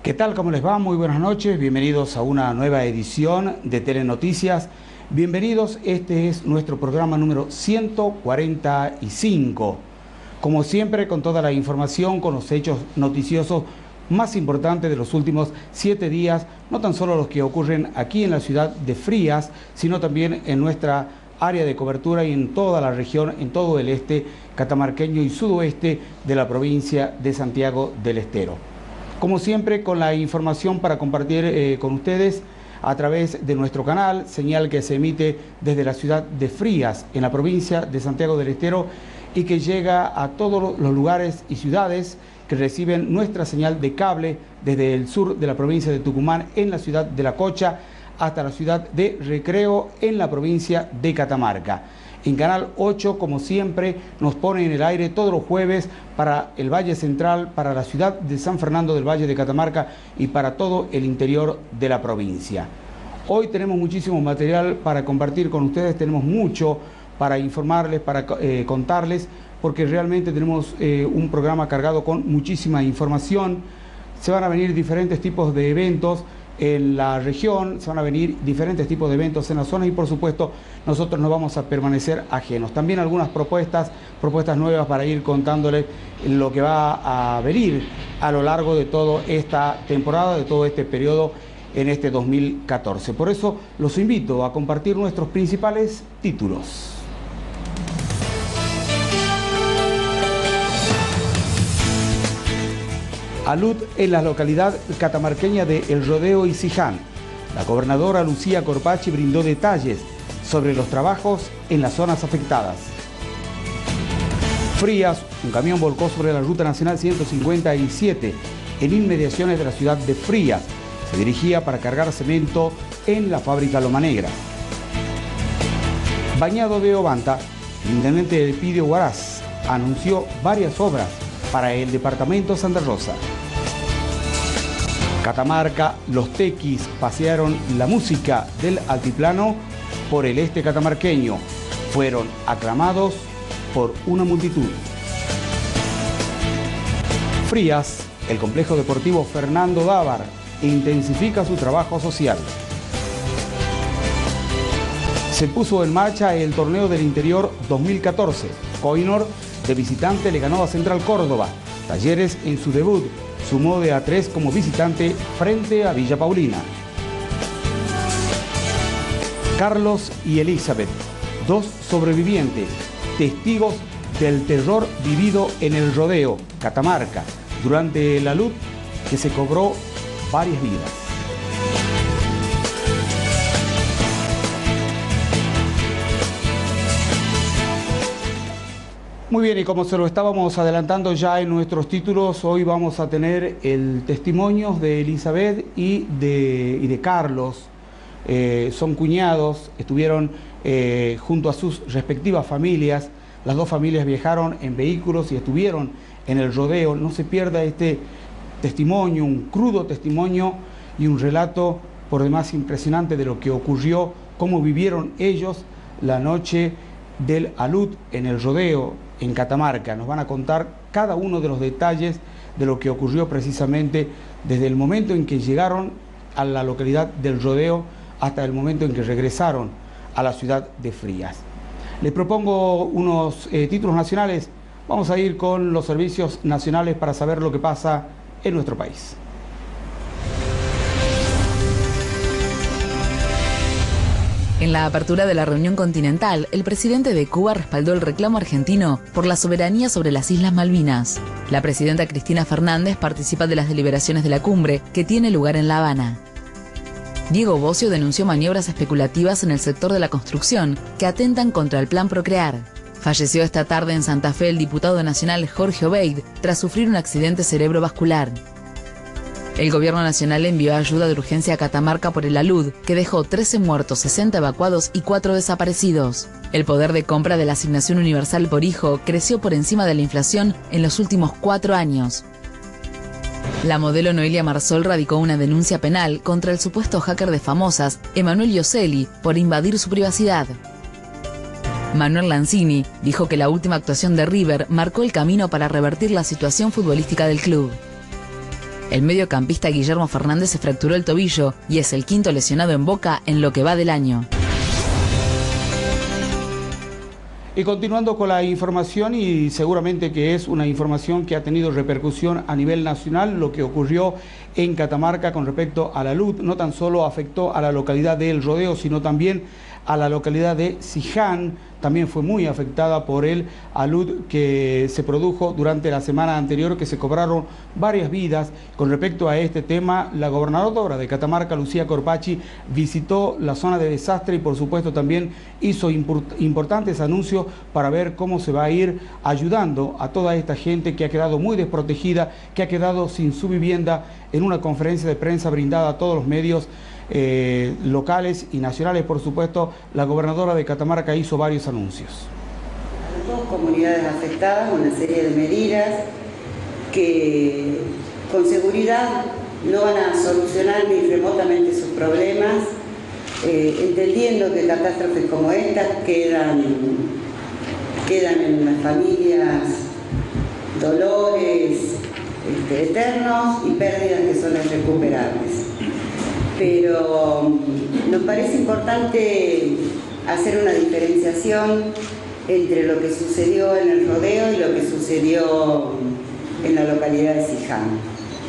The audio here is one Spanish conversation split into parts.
¿Qué tal? ¿Cómo les va? Muy buenas noches. Bienvenidos a una nueva edición de Telenoticias. Bienvenidos, este es nuestro programa número 145. Como siempre, con toda la información, con los hechos noticiosos más importantes de los últimos 7 días, no tan solo los que ocurren aquí en la ciudad de Frías, sino también en nuestra área de cobertura y en toda la región, en todo el este catamarqueño y sudoeste de la provincia de Santiago del Estero. Como siempre, con la información para compartir con ustedes a través de nuestro canal, señal que se emite desde la ciudad de Frías, en la provincia de Santiago del Estero, y que llega a todos los lugares y ciudades que reciben nuestra señal de cable desde el sur de la provincia de Tucumán, en la ciudad de La Cocha, hasta la ciudad de Recreo, en la provincia de Catamarca. En Canal 8, como siempre, nos pone en el aire todos los jueves para el Valle Central, para la ciudad de San Fernando del Valle de Catamarca y para todo el interior de la provincia. Hoy tenemos muchísimo material para compartir con ustedes, tenemos mucho para informarles, para contarles, porque realmente tenemos un programa cargado con muchísima información. Se van a venir diferentes tipos de eventos en la región, se van a venir diferentes tipos de eventos en la zona y por supuesto nosotros no vamos a permanecer ajenos. También algunas propuestas nuevas para ir contándoles lo que va a venir a lo largo de toda esta temporada, de todo este periodo en este 2014. Por eso los invito a compartir nuestros principales títulos. Alud en la localidad catamarqueña de El Rodeo y Siján. La gobernadora Lucía Corpachi brindó detalles sobre los trabajos en las zonas afectadas. Frías, un camión volcó sobre la Ruta Nacional 157 en inmediaciones de la ciudad de Frías. Se dirigía para cargar cemento en la fábrica Loma Negra. Bañado de Obanta, el intendente Elpidio Huaraz anunció varias obras para el departamento Santa Rosa. Catamarca, los tequis pasearon la música del altiplano por el este catamarqueño. Fueron aclamados por una multitud. Frías, el complejo deportivo Fernando Dávar intensifica su trabajo social. Se puso en marcha el torneo del interior 2014. Coinor de visitante le ganó a Central Córdoba. Talleres en su debut sumó de A3 como visitante frente a Villa Paulina. Carlos y Elizabeth, 2 sobrevivientes, testigos del terror vivido en El Rodeo, Catamarca, durante la luz que se cobró varias vidas. Muy bien, y como se lo estábamos adelantando ya en nuestros títulos, hoy vamos a tener el testimonio de Elizabeth y de Carlos. Son cuñados, estuvieron junto a sus respectivas familias. Las dos familias viajaron en vehículos y estuvieron en El Rodeo. No se pierda este testimonio, un crudo testimonio y un relato por demás impresionante de lo que ocurrió, cómo vivieron ellos la noche del alud en El Rodeo, en Catamarca. Nos van a contar cada uno de los detalles de lo que ocurrió precisamente desde el momento en que llegaron a la localidad del Rodeo hasta el momento en que regresaron a la ciudad de Frías. Les propongo unos títulos nacionales. Vamos a ir con los servicios nacionales para saber lo que pasa en nuestro país. En la apertura de la reunión continental, el presidente de Cuba respaldó el reclamo argentino por la soberanía sobre las Islas Malvinas. La presidenta Cristina Fernández participa de las deliberaciones de la cumbre, que tiene lugar en La Habana. Diego Bocio denunció maniobras especulativas en el sector de la construcción que atentan contra el Plan Procrear. Falleció esta tarde en Santa Fe el diputado nacional Jorge Obeid tras sufrir un accidente cerebrovascular. El gobierno nacional envió ayuda de urgencia a Catamarca por el alud, que dejó 13 muertos, 60 evacuados y 4 desaparecidos. El poder de compra de la asignación universal por hijo creció por encima de la inflación en los últimos 4 años. La modelo Noelia Marsol radicó una denuncia penal contra el supuesto hacker de Famosas, Emanuel Ioselli, por invadir su privacidad. Manuel Lanzini dijo que la última actuación de River marcó el camino para revertir la situación futbolística del club. El mediocampista Guillermo Fernández se fracturó el tobillo y es el quinto lesionado en Boca en lo que va del año. Y continuando con la información, y seguramente que es una información que ha tenido repercusión a nivel nacional, lo que ocurrió en Catamarca con respecto a la luz, no tan solo afectó a la localidad de El Rodeo, sino también a la localidad de Siján, también fue muy afectada por el alud que se produjo durante la semana anterior, que se cobraron varias vidas. Con respecto a este tema, la gobernadora de Catamarca, Lucía Corpachi, visitó la zona de desastre y por supuesto también hizo importantes anuncios para ver cómo se va a ir ayudando a toda esta gente que ha quedado muy desprotegida, que ha quedado sin su vivienda. En una conferencia de prensa brindada a todos los medios locales y nacionales, por supuesto, la gobernadora de Catamarca hizo varios anuncios. A las dos comunidades afectadas, una serie de medidas que con seguridad no van a solucionar ni remotamente sus problemas, entendiendo que catástrofes como estas quedan en las familias dolores eternos y pérdidas que son irrecuperables. Pero nos parece importante hacer una diferenciación entre lo que sucedió en El Rodeo y lo que sucedió en la localidad de Siján.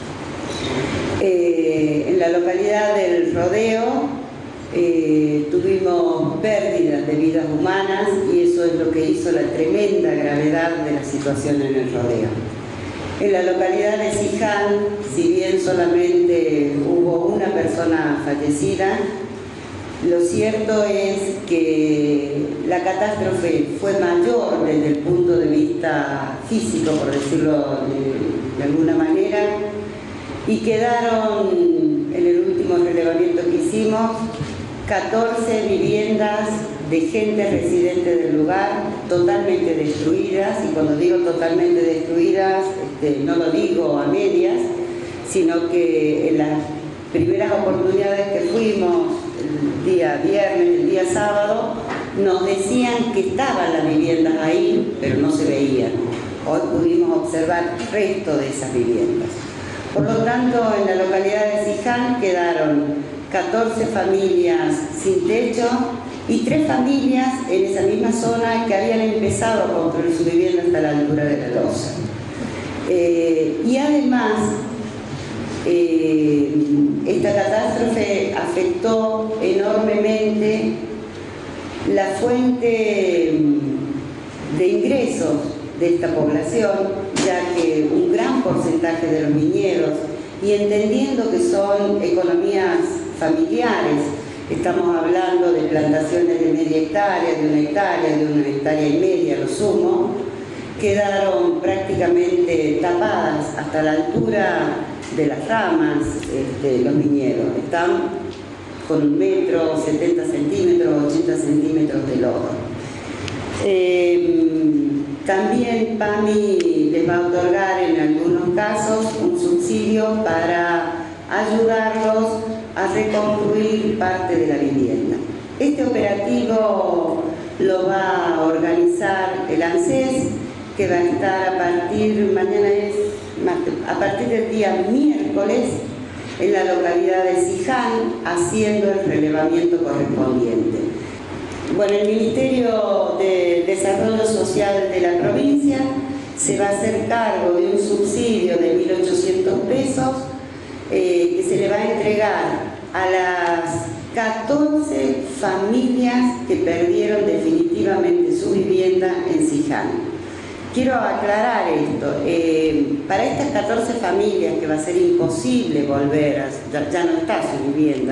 En la localidad del Rodeo tuvimos pérdidas de vidas humanas y eso es lo que hizo la tremenda gravedad de la situación en El Rodeo. En la localidad de Siján, si bien solamente hubo una persona fallecida, lo cierto es que la catástrofe fue mayor desde el punto de vista físico, por decirlo de alguna manera, y quedaron, en el último relevamiento que hicimos, 14 viviendas de gente residente del lugar totalmente destruidas, y cuando digo totalmente destruidas, no lo digo a medias, sino que en las primeras oportunidades que fuimos, el día viernes, el día sábado, nos decían que estaban las viviendas ahí, pero no se veían. Hoy pudimos observar el resto de esas viviendas. Por lo tanto, en la localidad de Siján quedaron 14 familias sin techo y 3 familias en esa misma zona que habían empezado a construir su vivienda hasta la altura de la losa. Y además, esta catástrofe afectó enormemente la fuente de ingresos de esta población, ya que un gran porcentaje de los viñedos, y entendiendo que son economías familiares, estamos hablando de plantaciones de media hectárea, de una hectárea y media, lo sumo, quedaron prácticamente tapadas hasta la altura de las ramas los viñedos. Están con 1 metro, 70 centímetros, 80 centímetros de lodo. También PAMI les va a otorgar en algunos casos un subsidio para ayudarlos a reconstruir parte de la vivienda. Este operativo lo va a organizar el ANSES, que va a estar a partir del día miércoles en la localidad de Siján, haciendo el relevamiento correspondiente. Bueno, el Ministerio de Desarrollo Social de la provincia se va a hacer cargo de un subsidio de 1.800 pesos que se le va a entregar a las 14 familias que perdieron definitivamente su vivienda en Siján. Quiero aclarar esto, para estas 14 familias que va a ser imposible volver, ya no está su vivienda,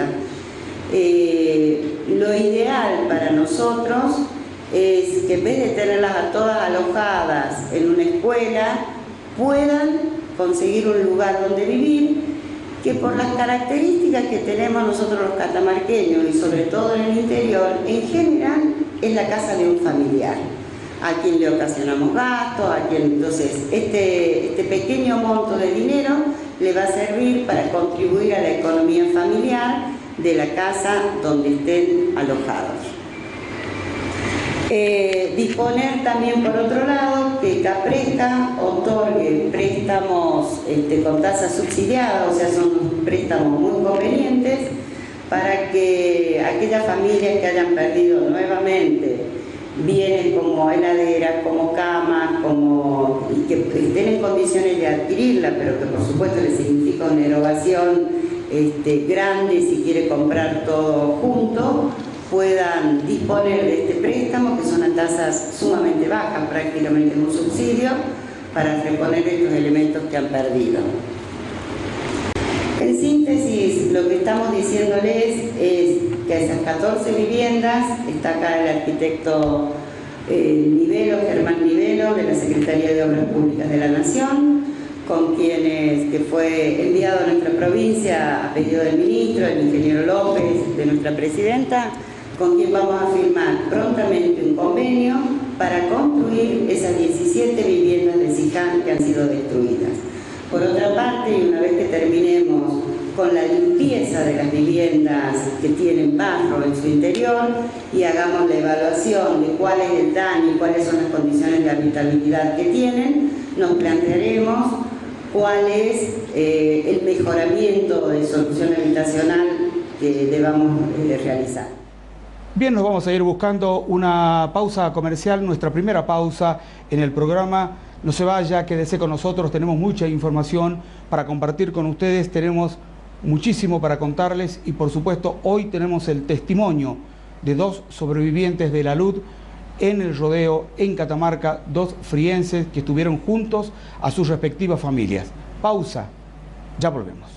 lo ideal para nosotros es que en vez de tenerlas a todas alojadas en una escuela, puedan conseguir un lugar donde vivir, que por las características que tenemos nosotros los catamarqueños y sobre todo en el interior, en general es la casa de un familiar, a quien le ocasionamos gastos, entonces este pequeño monto de dinero le va a servir para contribuir a la economía familiar de la casa donde estén alojados. Disponer también, por otro lado, que Capresta otorgue préstamos con tasa subsidiada, o sea, son préstamos muy convenientes para que aquellas familias que hayan perdido nuevamente bienes como heladeras, como camas, y que estén en condiciones de adquirirla, pero que por supuesto les significa una erogación grande si quiere comprar todo junto, puedan disponer de este préstamo, que son a tasas sumamente bajas, prácticamente un subsidio, para reponer estos elementos que han perdido. En síntesis, lo que estamos diciéndoles es que a esas 14 viviendas, está acá el arquitecto Germán Nivelo, de la Secretaría de Obras Públicas de la Nación, que fue enviado a nuestra provincia a pedido del ministro, el ingeniero López, de nuestra presidenta, con quien vamos a firmar prontamente un convenio para construir esas 17 viviendas de SIJAN que han sido destruidas. Por otra parte, y una vez que terminemos con la limpieza de las viviendas que tienen barro en su interior y hagamos la evaluación de cuál es el daño y cuáles son las condiciones de habitabilidad que tienen, nos plantearemos cuál es el mejoramiento de solución habitacional que debamos realizar. Bien, nos vamos a ir buscando una pausa comercial, nuestra primera pausa en el programa. No se vaya, quédese con nosotros, tenemos mucha información para compartir con ustedes, tenemos muchísimo para contarles y por supuesto hoy tenemos el testimonio de 2 sobrevivientes de la luz en el rodeo en Catamarca, 2 frienses que estuvieron juntos a sus respectivas familias. Pausa, ya volvemos.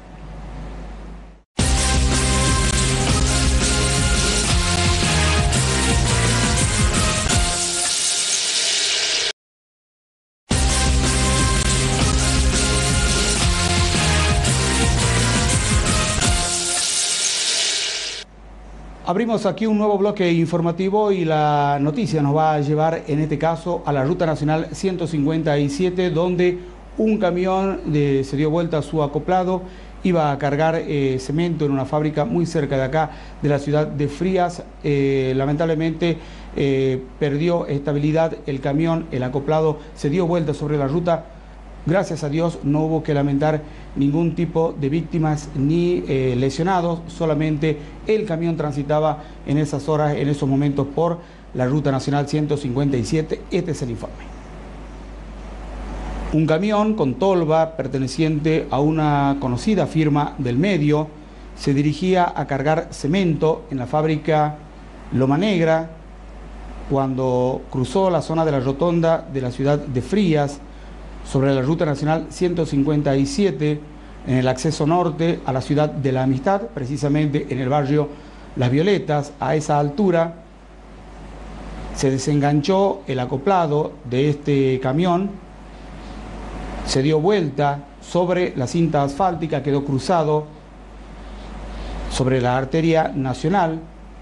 Abrimos aquí un nuevo bloque informativo y la noticia nos va a llevar en este caso a la Ruta Nacional 157, donde un camión se dio vuelta a su acoplado, iba a cargar cemento en una fábrica muy cerca de acá, de la ciudad de Frías. Lamentablemente perdió estabilidad el camión, el acoplado se dio vuelta sobre la ruta. Gracias a Dios no hubo que lamentar ningún tipo de víctimas ni lesionados, solamente el camión transitaba en esas horas, en esos momentos por la Ruta Nacional 157. Este es el informe. Un camión con tolva perteneciente a una conocida firma del medio se dirigía a cargar cemento en la fábrica Loma Negra cuando cruzó la zona de la rotonda de la ciudad de Frías sobre la Ruta Nacional 157 en el acceso norte a la ciudad de la Amistad, precisamente en el barrio Las Violetas. A esa altura se desenganchó el acoplado de este camión, se dio vuelta sobre la cinta asfáltica, quedó cruzado sobre la arteria nacional.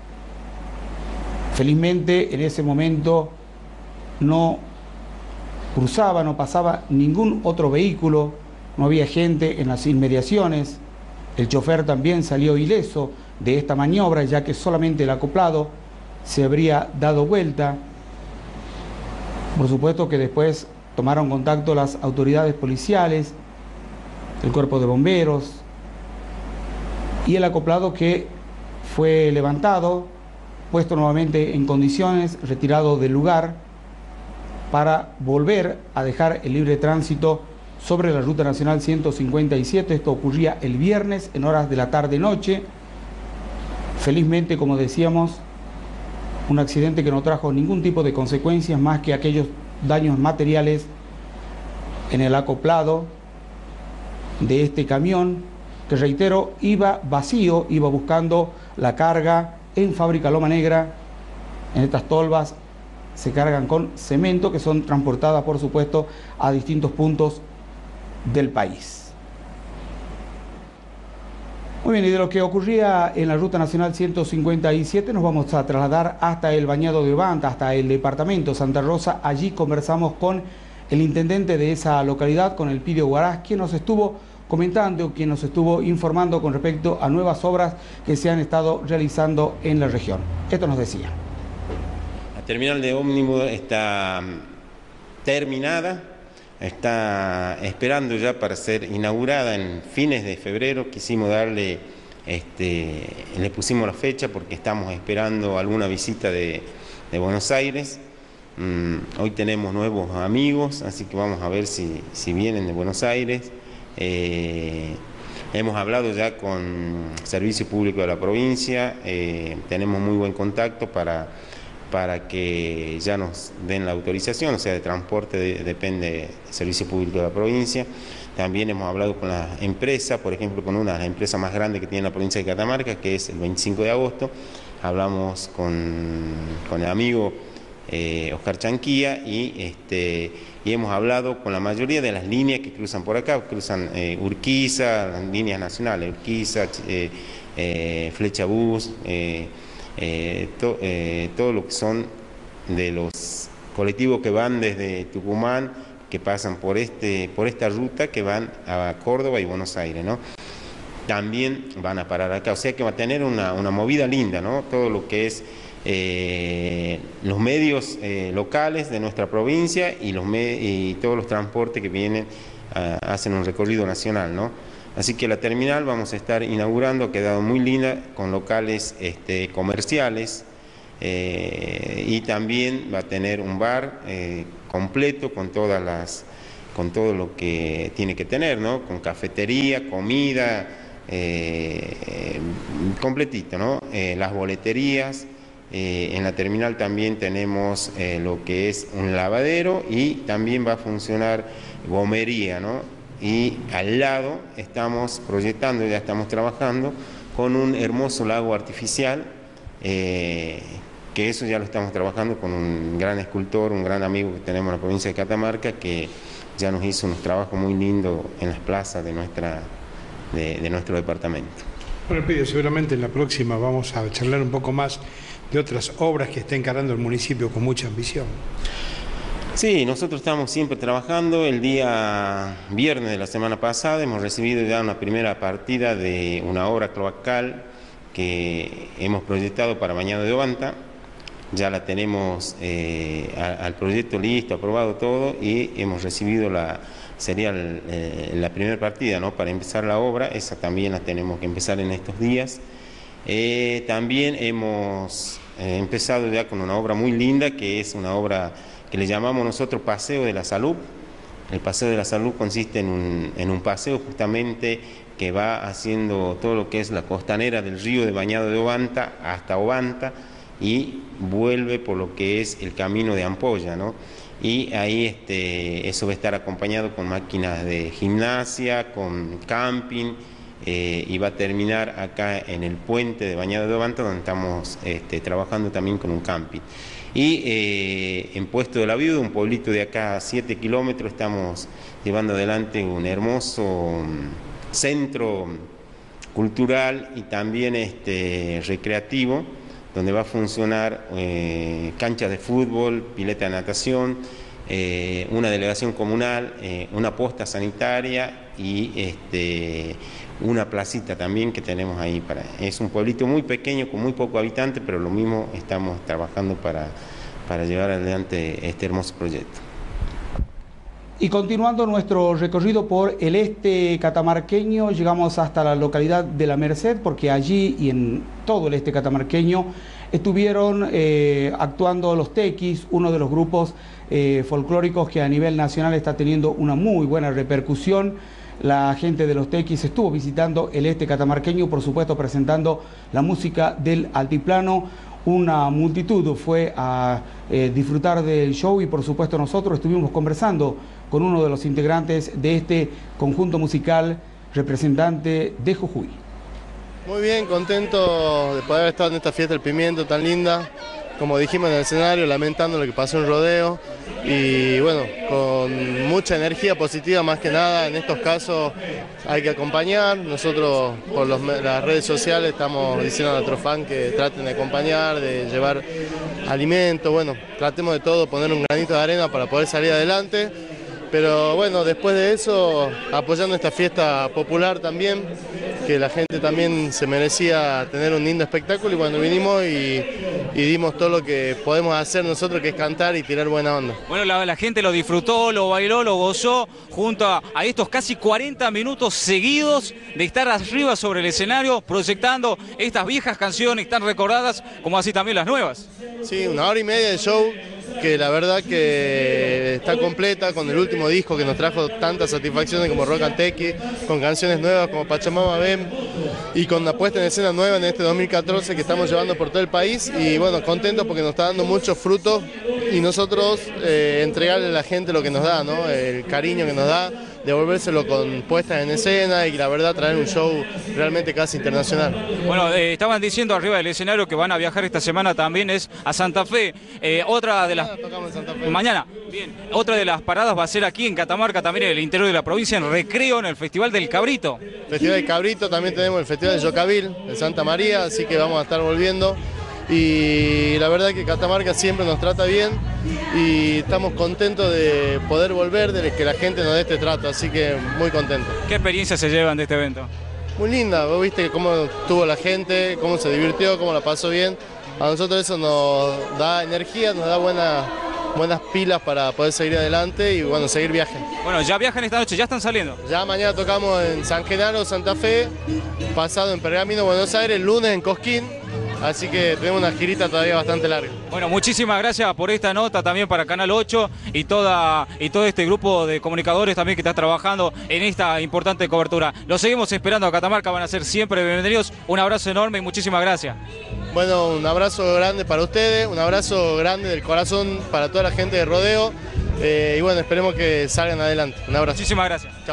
Felizmente en ese momento no cruzaba, no pasaba ningún otro vehículo, no había gente en las inmediaciones. El chofer también salió ileso de esta maniobra, ya que solamente el acoplado se habría dado vuelta. Por supuesto que después tomaron contacto las autoridades policiales, el cuerpo de bomberos, y el acoplado que fue levantado, puesto nuevamente en condiciones, retirado del lugar, para volver a dejar el libre tránsito sobre la Ruta Nacional 157. Esto ocurría el viernes en horas de la tarde-noche. Felizmente, como decíamos, un accidente que no trajo ningún tipo de consecuencias más que aquellos daños materiales en el acoplado de este camión, que reitero, iba vacío, iba buscando la carga en Fábrica Loma Negra. En estas tolvas se cargan con cemento, que son transportadas, por supuesto, a distintos puntos del país. Muy bien, y de lo que ocurría en la Ruta Nacional 157 nos vamos a trasladar hasta el Bañado de Obanta, hasta el departamento Santa Rosa. Allí conversamos con el intendente de esa localidad, con Elpidio Huaraz, quien nos estuvo comentando, quien nos estuvo informando con respecto a nuevas obras que se han estado realizando en la región. Esto nos decía. La terminal de ómnibus está terminada, está esperando ya para ser inaugurada en fines de febrero. Quisimos darle, le pusimos la fecha porque estamos esperando alguna visita de Buenos Aires. Hoy tenemos nuevos amigos, así que vamos a ver si vienen de Buenos Aires. Hemos hablado ya con Servicio Público de la provincia, tenemos muy buen contacto para que ya nos den la autorización, o sea, de transporte depende del Servicio Público de la provincia. También hemos hablado con la empresa, por ejemplo, con una de las empresas más grandes que tiene la provincia de Catamarca, que es el 25 de agosto. Hablamos con el amigo Oscar Chanquía y hemos hablado con la mayoría de las líneas que cruzan por acá, cruzan Urquiza, las líneas nacionales, Urquiza, Flecha Bus, todo lo que son de los colectivos que van desde Tucumán, que pasan por esta ruta, que van a Córdoba y Buenos Aires, ¿no? También van a parar acá, o sea que va a tener una movida linda, ¿no? Todo lo que es los medios locales de nuestra provincia y todos los transportes que vienen hacen un recorrido nacional, ¿no? Así que la terminal vamos a estar inaugurando, ha quedado muy linda, con locales comerciales, y también va a tener un bar completo con todo lo que tiene que tener, ¿no? Con cafetería, comida, completito, ¿no? Las boleterías. En la terminal también tenemos lo que es un lavadero y también va a funcionar gomería, ¿no? Y al lado estamos proyectando, ya estamos trabajando con un hermoso lago artificial, que eso ya lo estamos trabajando con un gran escultor, un gran amigo que tenemos en la provincia de Catamarca, que ya nos hizo unos trabajos muy lindos en las plazas de nuestro departamento. Bueno, Elpidio, seguramente en la próxima vamos a charlar un poco más de otras obras que está encarando el municipio con mucha ambición. Sí, nosotros estamos siempre trabajando. El día viernes de la semana pasada hemos recibido ya una primera partida de una obra cloacal que hemos proyectado para Bañado de Obanta. Ya la tenemos al proyecto listo, aprobado todo, y hemos recibido sería la primera partida, ¿no? Para empezar la obra. Esa también la tenemos que empezar en estos días. También hemos empezado ya con una obra muy linda, que es una obra que le llamamos nosotros Paseo de la Salud. El Paseo de la Salud consiste en un paseo justamente que va haciendo todo lo que es la costanera del río de Bañado de Obanta hasta Obanta y vuelve por lo que es el camino de Ampolla, ¿no? Y ahí eso va a estar acompañado con máquinas de gimnasia, con camping, y va a terminar acá en el puente de Bañado de Obanta, donde estamos trabajando también con un camping. Y en Puesto de la Viuda, un pueblito de acá a 7 kilómetros, estamos llevando adelante un hermoso centro cultural y también recreativo, donde va a funcionar canchas de fútbol, pileta de natación, una delegación comunal, una posta sanitaria y una placita también que tenemos ahí. Es un pueblito muy pequeño con muy pocos habitantes, pero lo mismo estamos trabajando para llevar adelante este hermoso proyecto. Y continuando nuestro recorrido por el este catamarqueño, llegamos hasta la localidad de La Merced, porque allí y en todo el este catamarqueño estuvieron actuando los Tequis, uno de los grupos folclóricos que a nivel nacional está teniendo una muy buena repercusión. La gente de los Tequis estuvo visitando el este catamarqueño, por supuesto presentando la música del altiplano. Una multitud fue a disfrutar del show y por supuesto nosotros estuvimos conversando con uno de los integrantes de este conjunto musical, representante de Jujuy. Muy bien, contento de poder estar en esta fiesta del pimiento tan linda. Como dijimos en el escenario, lamentando lo que pasó en Rodeo y bueno, con mucha energía positiva más que nada. En estos casos hay que acompañar. Nosotros por las redes sociales estamos diciendo a nuestros fans que traten de acompañar, de llevar alimento. Bueno, tratemos de todo, poner un granito de arena para poder salir adelante. Pero bueno, después de eso, apoyando esta fiesta popular también, que la gente también se merecía tener un lindo espectáculo y cuando vinimos y dimos todo lo que podemos hacer nosotros, que es cantar y tirar buena onda. Bueno, la gente lo disfrutó, lo bailó, lo gozó, junto a estos casi 40 minutos seguidos de estar arriba sobre el escenario, proyectando estas viejas canciones tan recordadas, como así también las nuevas. Sí, 1 hora y media de show, que la verdad que está completa con el último disco que nos trajo tantas satisfacciones como Rock and Tequi, con canciones nuevas como Pachamama Ven y con la puesta en escena nueva en este 2014 que estamos llevando por todo el país y bueno, contentos porque nos está dando muchos frutos y nosotros entregarle a la gente lo que nos da, ¿no? El cariño que nos da, devolvérselo con puestas en escena y la verdad traer un show realmente casi internacional. Bueno, estaban diciendo arriba del escenario que van a viajar esta semana también es a Santa Fe. Otra de las... Tocamos en Santa Fe. Mañana, bien. Otra de las paradas va a ser aquí en Catamarca, también en el interior de la provincia, en Recreo, en el Festival del Cabrito. Festival del Cabrito, también tenemos el Festival de Yocavil, en Santa María, así que vamos a estar volviendo. Y la verdad que Catamarca siempre nos trata bien y estamos contentos de poder volver, de que la gente nos dé este trato, así que muy contentos. ¿Qué experiencias se llevan de este evento? Muy linda, vos viste cómo estuvo la gente, cómo se divirtió, cómo la pasó bien. A nosotros eso nos da energía, nos da buenas pilas para poder seguir adelante y bueno, seguir viaje. Bueno, ya viajan esta noche, ya están saliendo. Ya mañana tocamos en San Genaro, Santa Fe, pasado en Pergamino, Buenos Aires, el lunes en Cosquín. Así que tenemos una girita todavía bastante larga. Bueno, muchísimas gracias por esta nota también para Canal 8 y todo este grupo de comunicadores también que está trabajando en esta importante cobertura. Los seguimos esperando a Catamarca, van a ser siempre bienvenidos. Un abrazo enorme y muchísimas gracias. Bueno, un abrazo grande para ustedes, un abrazo grande del corazón para toda la gente de Rodeo y bueno, esperemos que salgan adelante. Un abrazo. Muchísimas gracias. Chao.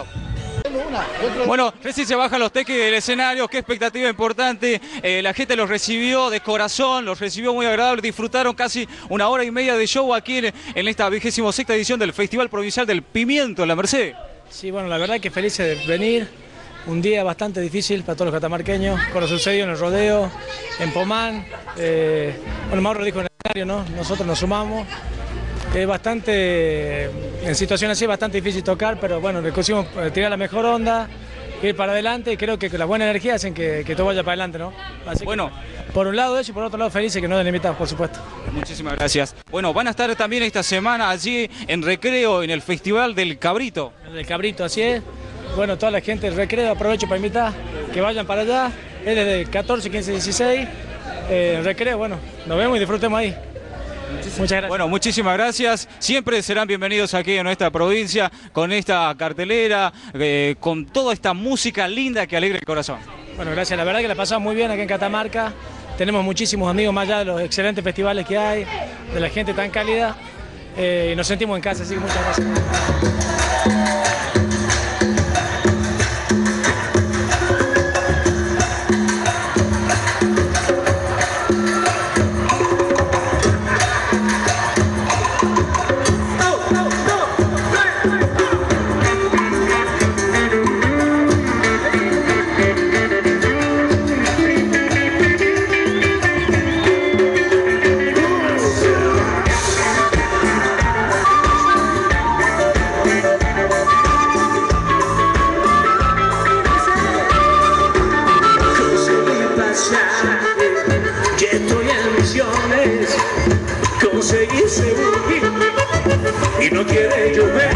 Bueno, recién se bajan los teques del escenario, qué expectativa importante, la gente los recibió de corazón, los recibió muy agradable, disfrutaron casi 1 hora y media de show aquí en esta 26ª edición del Festival Provincial del Pimiento en La Merced. Sí, bueno, la verdad que felices de venir, un día bastante difícil para todos los catamarqueños, con lo sucedido en el rodeo, en Pomán, bueno, Mauro dijo en el escenario, ¿no? Nosotros nos sumamos. Es bastante, en situaciones así, bastante difícil tocar, pero bueno, le conseguimos tirar la mejor onda, ir para adelante y creo que la buena energía hacen que todo vaya para adelante, ¿no? Así bueno, que, por un lado eso y por otro lado felices que nos den invitados, por supuesto. Muchísimas gracias. Bueno, van a estar también esta semana allí en Recreo, en el Festival del Cabrito. El Cabrito, así es. Bueno, toda la gente del Recreo, aprovecho para invitar que vayan para allá. Es desde 14, 15, 16. Recreo, bueno, nos vemos y disfrutemos ahí. Muchas gracias. Bueno, muchísimas gracias. Siempre serán bienvenidos aquí en nuestra provincia con esta cartelera, con toda esta música linda que alegra el corazón. Bueno, gracias. La verdad que la pasamos muy bien aquí en Catamarca. Tenemos muchísimos amigos más allá de los excelentes festivales que hay, de la gente tan cálida. Y nos sentimos en casa, así que muchas gracias. Conseguí seguir y no quiere llover.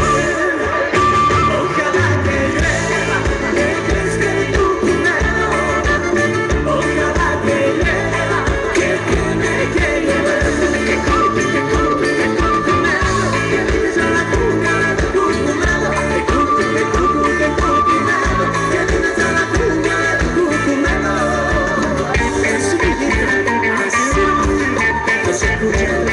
Ojalá que llueva, que crezca el tucumano. Ojalá que llueva, que tiene que llover. Que corte el tucumano, que brilla la cuca del tucumano. Que corte el tucumano, que brilla la cuca del tucumano. Es mi vida, así no se escucha.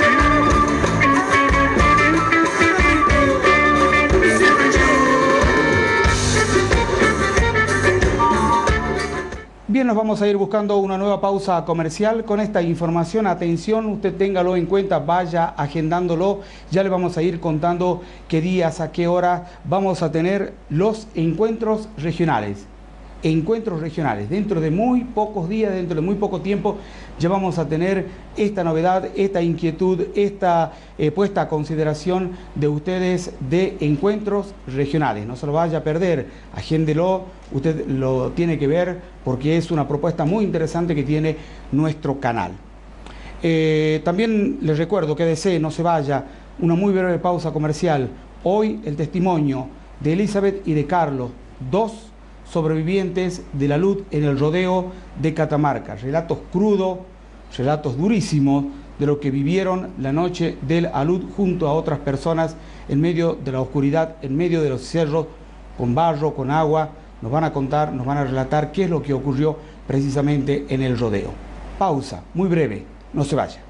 Bien, nos vamos a ir buscando una nueva pausa comercial con esta información. Atención, usted téngalo en cuenta, vaya agendándolo. Ya le vamos a ir contando qué días, a qué hora vamos a tener los encuentros regionales. encuentros regionales. Dentro de muy pocos días, dentro de muy poco tiempo, ya vamos a tener esta novedad, esta inquietud, esta puesta a consideración de ustedes de encuentros regionales. No se lo vaya a perder, agéndelo, usted lo tiene que ver porque es una propuesta muy interesante que tiene nuestro canal. También les recuerdo que desee, no se vaya, una muy breve pausa comercial. Hoy el testimonio de Elizabeth y de Carlos, dos sobrevivientes de la luz en el rodeo de Catamarca. Relatos crudos, relatos durísimos de lo que vivieron la noche del alud junto a otras personas en medio de la oscuridad, en medio de los cerros, con barro, con agua. Nos van a contar, nos van a relatar qué es lo que ocurrió precisamente en el rodeo. Pausa, muy breve, no se vaya.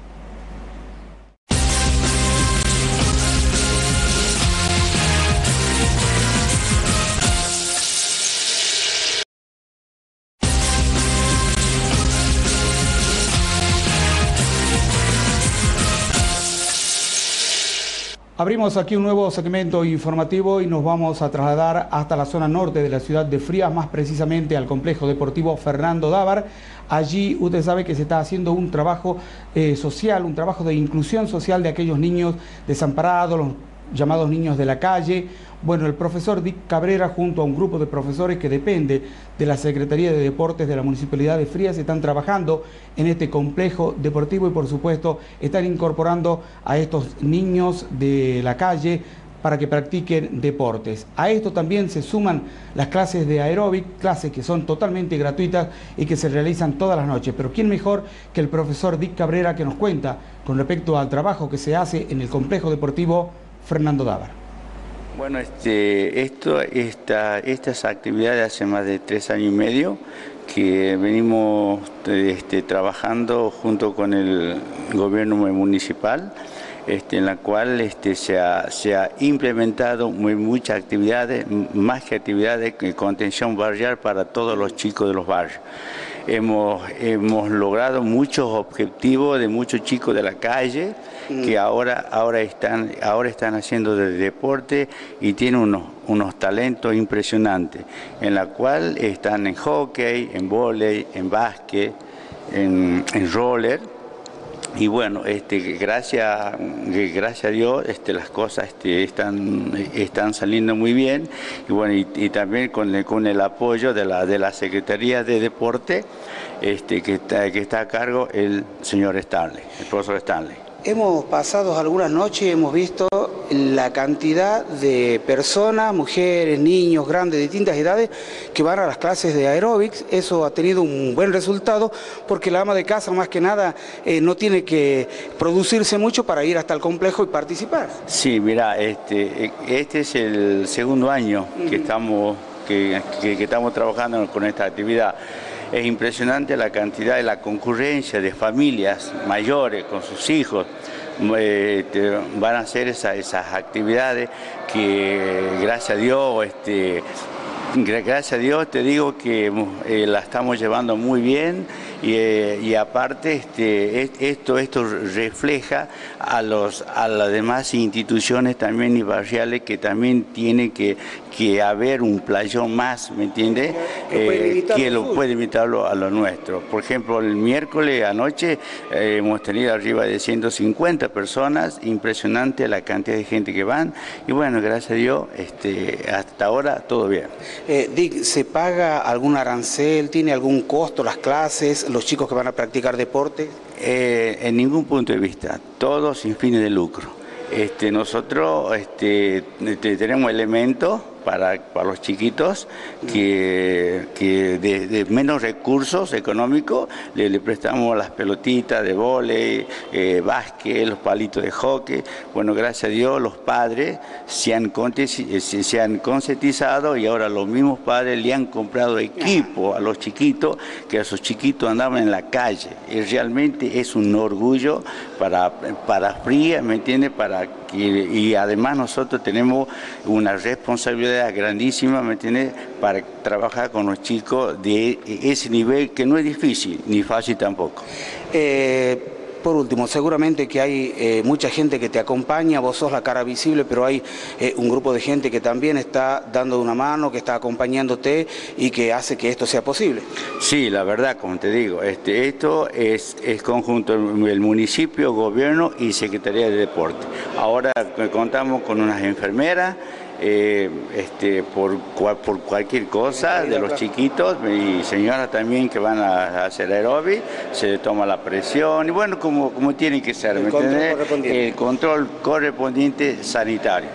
Abrimos aquí un nuevo segmento informativo y nos vamos a trasladar hasta la zona norte de la ciudad de Frías, más precisamente al complejo deportivo Fernando Dávar. Allí usted sabe que se está haciendo un trabajo social, un trabajo de inclusión social de aquellos niños desamparados, los llamados niños de la calle. Bueno, el profesor Dick Cabrera junto a un grupo de profesores que depende de la Secretaría de Deportes de la Municipalidad de Frías están trabajando en este complejo deportivo y por supuesto están incorporando a estos niños de la calle para que practiquen deportes. A esto también se suman las clases de aeróbic, clases que son totalmente gratuitas y que se realizan todas las noches. Pero ¿quién mejor que el profesor Dick Cabrera que nos cuenta con respecto al trabajo que se hace en el complejo deportivo Fernando Dávar? Bueno, estas actividades hace más de 3 años y medio que venimos trabajando junto con el gobierno municipal, en la cual se ha implementado muchas actividades, más que actividades de contención barrial para todos los chicos de los barrios. Hemos logrado muchos objetivos de muchos chicos de la calle que ahora están haciendo de deporte y tienen unos talentos impresionantes, en la cual están en hockey, en vóley, en básquet, en roller. Y bueno, gracias a Dios las cosas están saliendo muy bien y bueno y también con el apoyo de la Secretaría de Deporte que está a cargo el señor Stanley, el profesor Stanley. Hemos pasado algunas noches y hemos visto la cantidad de personas, mujeres, niños, grandes, de distintas edades, que van a las clases de aeróbics. Eso ha tenido un buen resultado porque la ama de casa, más que nada, no tiene que producirse mucho para ir hasta el complejo y participar. Sí, mira, este es el segundo año que estamos trabajando con esta actividad. Es impresionante la cantidad y la concurrencia de familias mayores con sus hijos. Van a hacer esas actividades que gracias a Dios te digo que la estamos llevando muy bien y aparte esto refleja a las demás instituciones también y barriales que también tiene que haber un playón más, ¿me entiende? Que lo puede invitarlo a lo nuestro. Por ejemplo, el miércoles anoche hemos tenido arriba de 150 personas, impresionante la cantidad de gente que van y bueno, gracias a Dios, hasta ahora todo bien. Dick, ¿se paga algún arancel? ¿Tiene algún costo las clases, los chicos que van a practicar deporte? En ningún punto de vista, todo sin fines de lucro. Nosotros tenemos elementos para los chiquitos que de menos recursos económicos le prestamos las pelotitas de vóley, básquet, los palitos de hockey. Bueno, gracias a Dios los padres se han concientizado y ahora los mismos padres le han comprado equipo a los chiquitos, que esos chiquitos andaban en la calle. Y realmente es un orgullo para Frías, ¿me entiende? Y además nosotros tenemos una responsabilidad grandísima, ¿me entiendes?, para trabajar con los chicos de ese nivel que no es difícil ni fácil tampoco. Por último, seguramente que hay mucha gente que te acompaña, vos sos la cara visible, pero hay un grupo de gente que también está dando una mano, que está acompañándote y que hace que esto sea posible. Sí, la verdad, como te digo, esto es conjunto el municipio, gobierno y Secretaría de Deporte. Ahora contamos con unas enfermeras, por cualquier cosa de los chiquitos y señoras también que van a hacer aeróbic, se le toma la presión y bueno, como tiene que ser, el control correspondiente sanitario.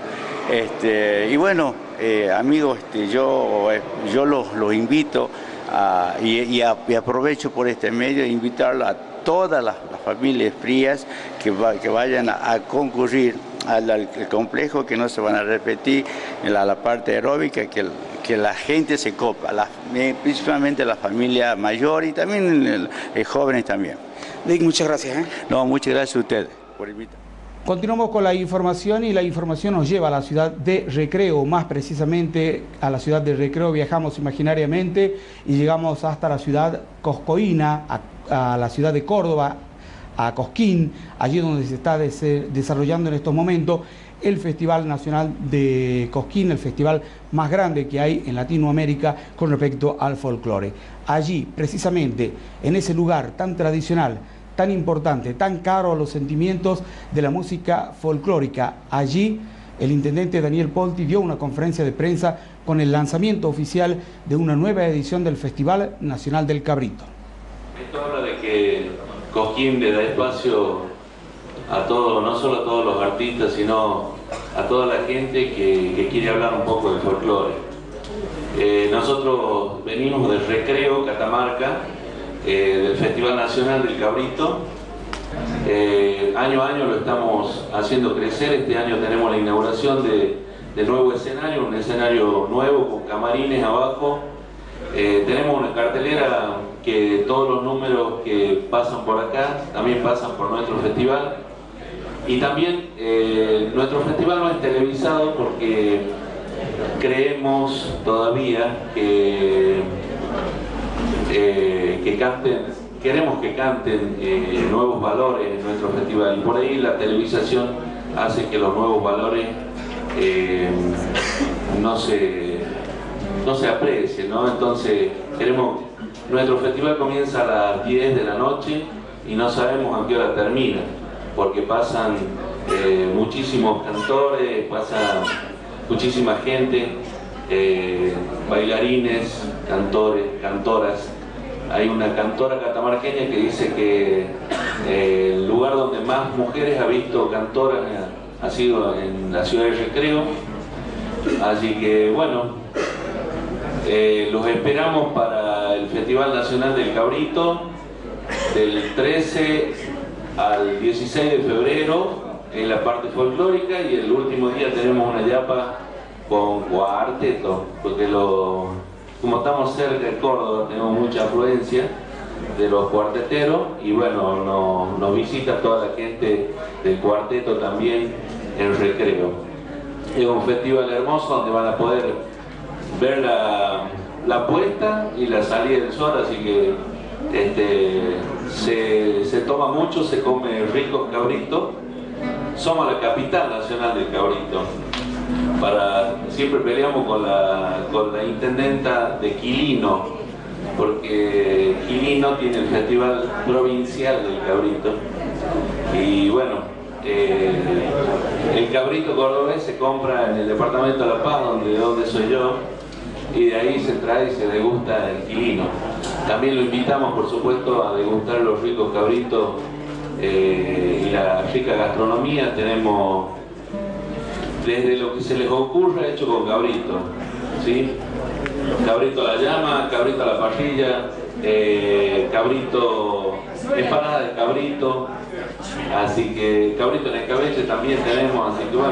Y bueno, amigos, yo los invito y aprovecho por este medio de invitarlos a todas las familias frías que vayan a concurrir al complejo, que no se van a repetir en la parte aeróbica, que la gente se copa, principalmente la familia mayor y también jóvenes también. Dick, muchas gracias. No, muchas gracias a ustedes por invitar. Continuamos con la información y la información nos lleva a la ciudad de Recreo, más precisamente a la ciudad de Recreo viajamos imaginariamente y llegamos hasta la ciudad coscoína, a la ciudad de Córdoba, a Cosquín, allí donde se está desarrollando en estos momentos el Festival Nacional de Cosquín, el festival más grande que hay en Latinoamérica con respecto al folclore. Allí, precisamente, en ese lugar tan tradicional, tan importante, tan caro a los sentimientos de la música folclórica, allí el intendente Daniel Polti dio una conferencia de prensa con el lanzamiento oficial de una nueva edición del Festival Nacional del Cabrito. Esto habla de que Cosquín le da espacio a todos, no solo a todos los artistas, sino a toda la gente que quiere hablar un poco del folclore. Nosotros venimos del Recreo, Catamarca, del Festival Nacional del Cabrito. Año a año lo estamos haciendo crecer. Este año tenemos la inauguración del nuevo escenario, un escenario nuevo con camarines abajo. Tenemos una cartelera que todos los números que pasan por acá también pasan por nuestro festival. Y también nuestro festival no es televisado porque creemos todavía queremos que canten nuevos valores en nuestro festival, y por ahí la televisación hace que los nuevos valores no se aprecien, ¿no? Entonces nuestro festival comienza a las 10 de la noche y no sabemos a qué hora termina, porque pasan muchísimos cantores, pasa muchísima gente, bailarines, cantores, cantoras. Hay una cantora catamarqueña que dice que el lugar donde más mujeres ha visto cantoras ha sido en la ciudad de Recreo. Así que bueno, los esperamos para el Festival Nacional del Cabrito del 13 al 16 de febrero en la parte folclórica, y el último día tenemos una yapa con cuarteto, porque como estamos cerca de Córdoba tenemos mucha afluencia de los cuarteteros, y bueno, nos visita toda la gente del cuarteto también en Recreo. Es un festival hermoso donde van a poder ver la puesta y la salida del sol, así que se toma mucho, se come ricos cabritos. Somos la capital nacional del cabrito. Siempre peleamos con la intendenta de Quilino, porque Quilino tiene el festival provincial del cabrito. Y bueno, el cabrito cordobés se compra en el departamento de La Paz, donde soy yo, y de ahí se trae y se degusta el Quilino. También lo invitamos, por supuesto, a degustar los ricos cabritos y la rica gastronomía. Tenemos desde lo que se les ocurra hecho con cabrito, ¿sí? Cabrito a la llama, cabrito a la parrilla, cabrito, empanada de cabrito, así que cabrito en escabeche también tenemos, así que bueno.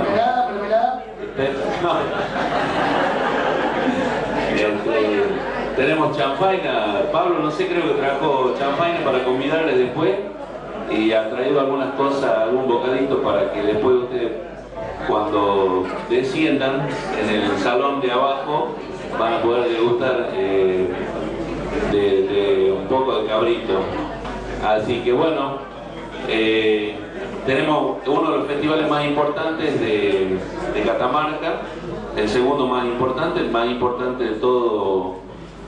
Tenemos chanfaina. Pablo, no sé, creo que trajo chanfaina para convidarles después, y ha traído algunas cosas, algún bocadito para que después ustedes, cuando desciendan en el salón de abajo, van a poder degustar de un poco de cabrito. Así que bueno, Tenemos uno de los festivales más importantes de Catamarca, el segundo más importante, el más importante de toda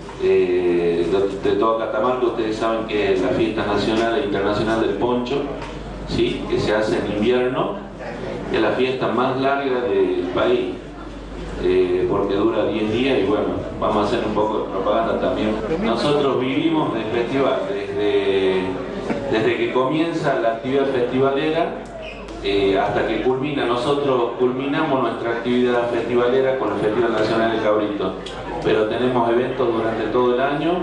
Catamarca. Ustedes saben que es la fiesta nacional e internacional del poncho, ¿sí? Que se hace en invierno, es la fiesta más larga del país, porque dura 10 días y bueno, vamos a hacer un poco de propaganda también. Nosotros vivimos del festival desde que comienza la actividad festivalera hasta que culmina. Nosotros culminamos nuestra actividad festivalera con el Festival Nacional del Cabrito, pero tenemos eventos durante todo el año.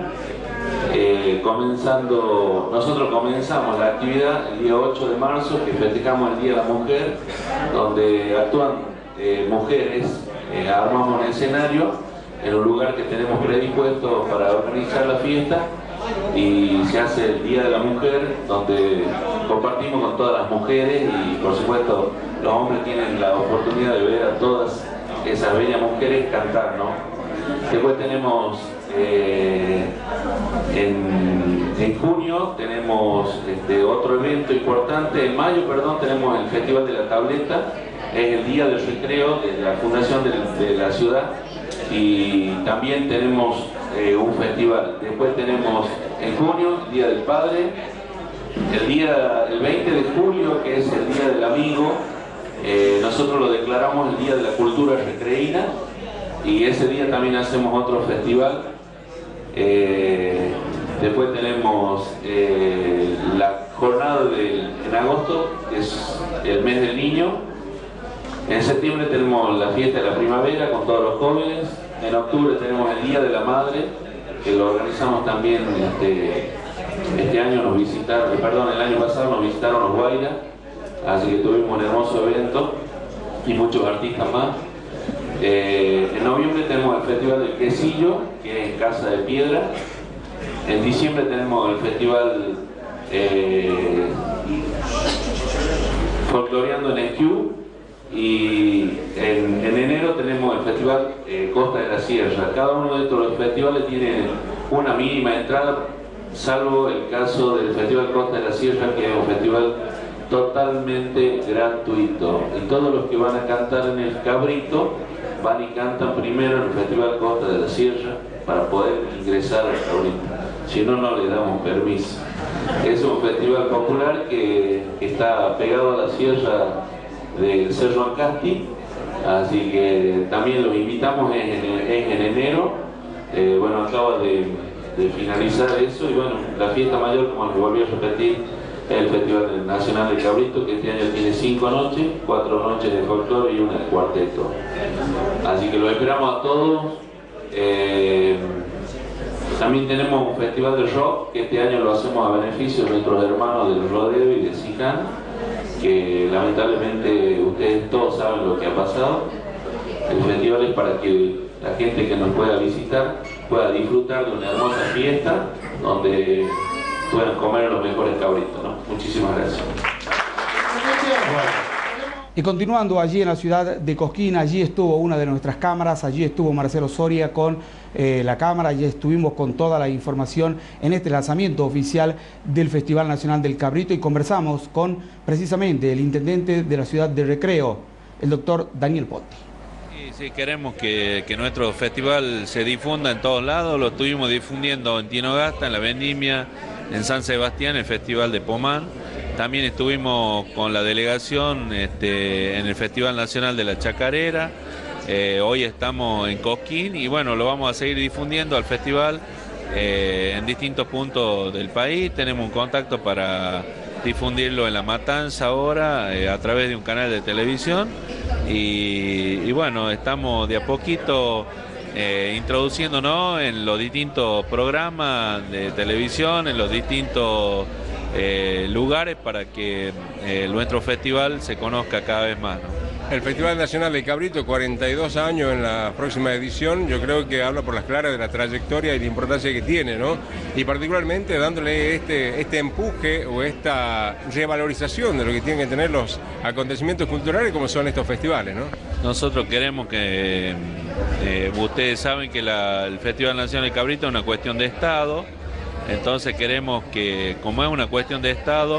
Nosotros comenzamos la actividad el día 8 de marzo, que festejamos el Día de la Mujer, donde actúan mujeres. Armamos un escenario en un lugar que tenemos predispuesto para organizar la fiesta y se hace el Día de la Mujer, donde compartimos con todas las mujeres y por supuesto los hombres tienen la oportunidad de ver a todas esas bellas mujeres cantar, ¿no? Después tenemos en junio tenemos otro evento importante. En mayo, perdón, tenemos el Festival de la Tableta, es el día del recreo de la fundación de la ciudad, y también tenemos un festival. Después tenemos en junio el Día del Padre, el 20 de julio, que es el Día del Amigo, nosotros lo declaramos el Día de la Cultura Recreína, y ese día también hacemos otro festival. Después tenemos la jornada en agosto, que es el mes del niño. En septiembre tenemos la fiesta de la primavera con todos los jóvenes. En octubre tenemos el Día de la Madre, que lo organizamos también este año. El año pasado nos visitaron los Guaira, así que tuvimos un hermoso evento y muchos artistas más. En noviembre tenemos el Festival del Quesillo, que es en Casa de Piedra. En diciembre tenemos el Festival Folcloreando en Esquiú. Y en enero tenemos el Festival Costa de la Sierra. Cada uno de estos festivales tiene una mínima entrada, salvo el caso del Festival Costa de la Sierra, que es un festival totalmente gratuito. Y todos los que van a cantar en el Cabrito van y cantan primero en el Festival Costa de la Sierra para poder ingresar al Cabrito. Si no, no le damos permiso. Es un festival popular que está pegado a la sierra del Cerro Ancasti, así que también los invitamos en enero. Bueno, acaba de finalizar eso, y bueno, la fiesta mayor, como les volví a repetir, es el Festival Nacional del Cabrito, que este año tiene 5 noches, 4 noches de folclore y una de cuarteto. Así que los esperamos a todos. También tenemos un festival de rock, que este año lo hacemos a beneficio de nuestros hermanos del rodeo y de Sicán, que lamentablemente ustedes todos saben lo que ha pasado. El festival es para que la gente que nos pueda visitar pueda disfrutar de una hermosa fiesta donde puedan comer los mejores cabritos, ¿no? Muchísimas gracias. Y continuando allí en la ciudad de Cosquín, allí estuvo una de nuestras cámaras, allí estuvo Marcelo Soria con la cámara, allí estuvimos con toda la información en este lanzamiento oficial del Festival Nacional del Cabrito, y conversamos con precisamente el intendente de la ciudad de Recreo, el doctor Daniel Ponti. Sí, queremos que nuestro festival se difunda en todos lados. Lo estuvimos difundiendo en Tinogasta, en la Vendimia, en San Sebastián, el Festival de Pomán. También estuvimos con la delegación en el Festival Nacional de la Chacarera. Hoy estamos en Cosquín y bueno, lo vamos a seguir difundiendo al festival en distintos puntos del país. Tenemos un contacto para difundirlo en La Matanza ahora a través de un canal de televisión. Y bueno, estamos de a poquito introduciéndonos en los distintos programas de televisión, en los distintos lugares para que nuestro festival se conozca cada vez más, ¿no? El Festival Nacional de Cabrito, 42 años en la próxima edición, yo creo que habla por las claras de la trayectoria y la importancia que tiene, ¿no? Y particularmente dándole este empuje o esta revalorización de lo que tienen que tener los acontecimientos culturales como son estos festivales, ¿no? Nosotros queremos que, ustedes saben que el Festival Nacional de Cabrito es una cuestión de Estado, entonces queremos que, como es una cuestión de Estado,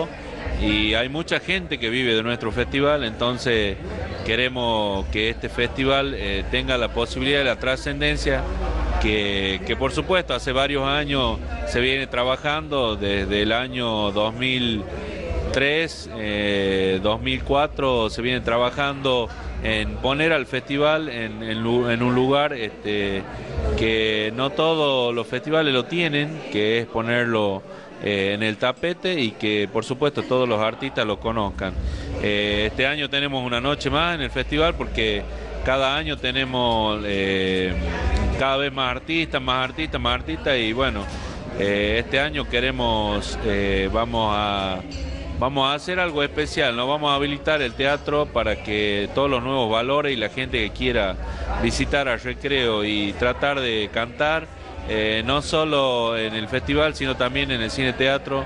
y hay mucha gente que vive de nuestro festival, entonces queremos que este festival tenga la posibilidad de la trascendencia que por supuesto hace varios años se viene trabajando, desde el año 2003, 2004 se viene trabajando en poner al festival en un lugar que no todos los festivales lo tienen, que es ponerlo en el tapete y que por supuesto todos los artistas lo conozcan. Este año tenemos una noche más en el festival porque cada año tenemos cada vez más artistas y bueno, este año queremos, vamos a hacer algo especial, ¿no? Vamos a habilitar el teatro para que todos los nuevos valores y la gente que quiera visitar al Recreo y tratar de cantar, no solo en el festival, sino también en el cine teatro,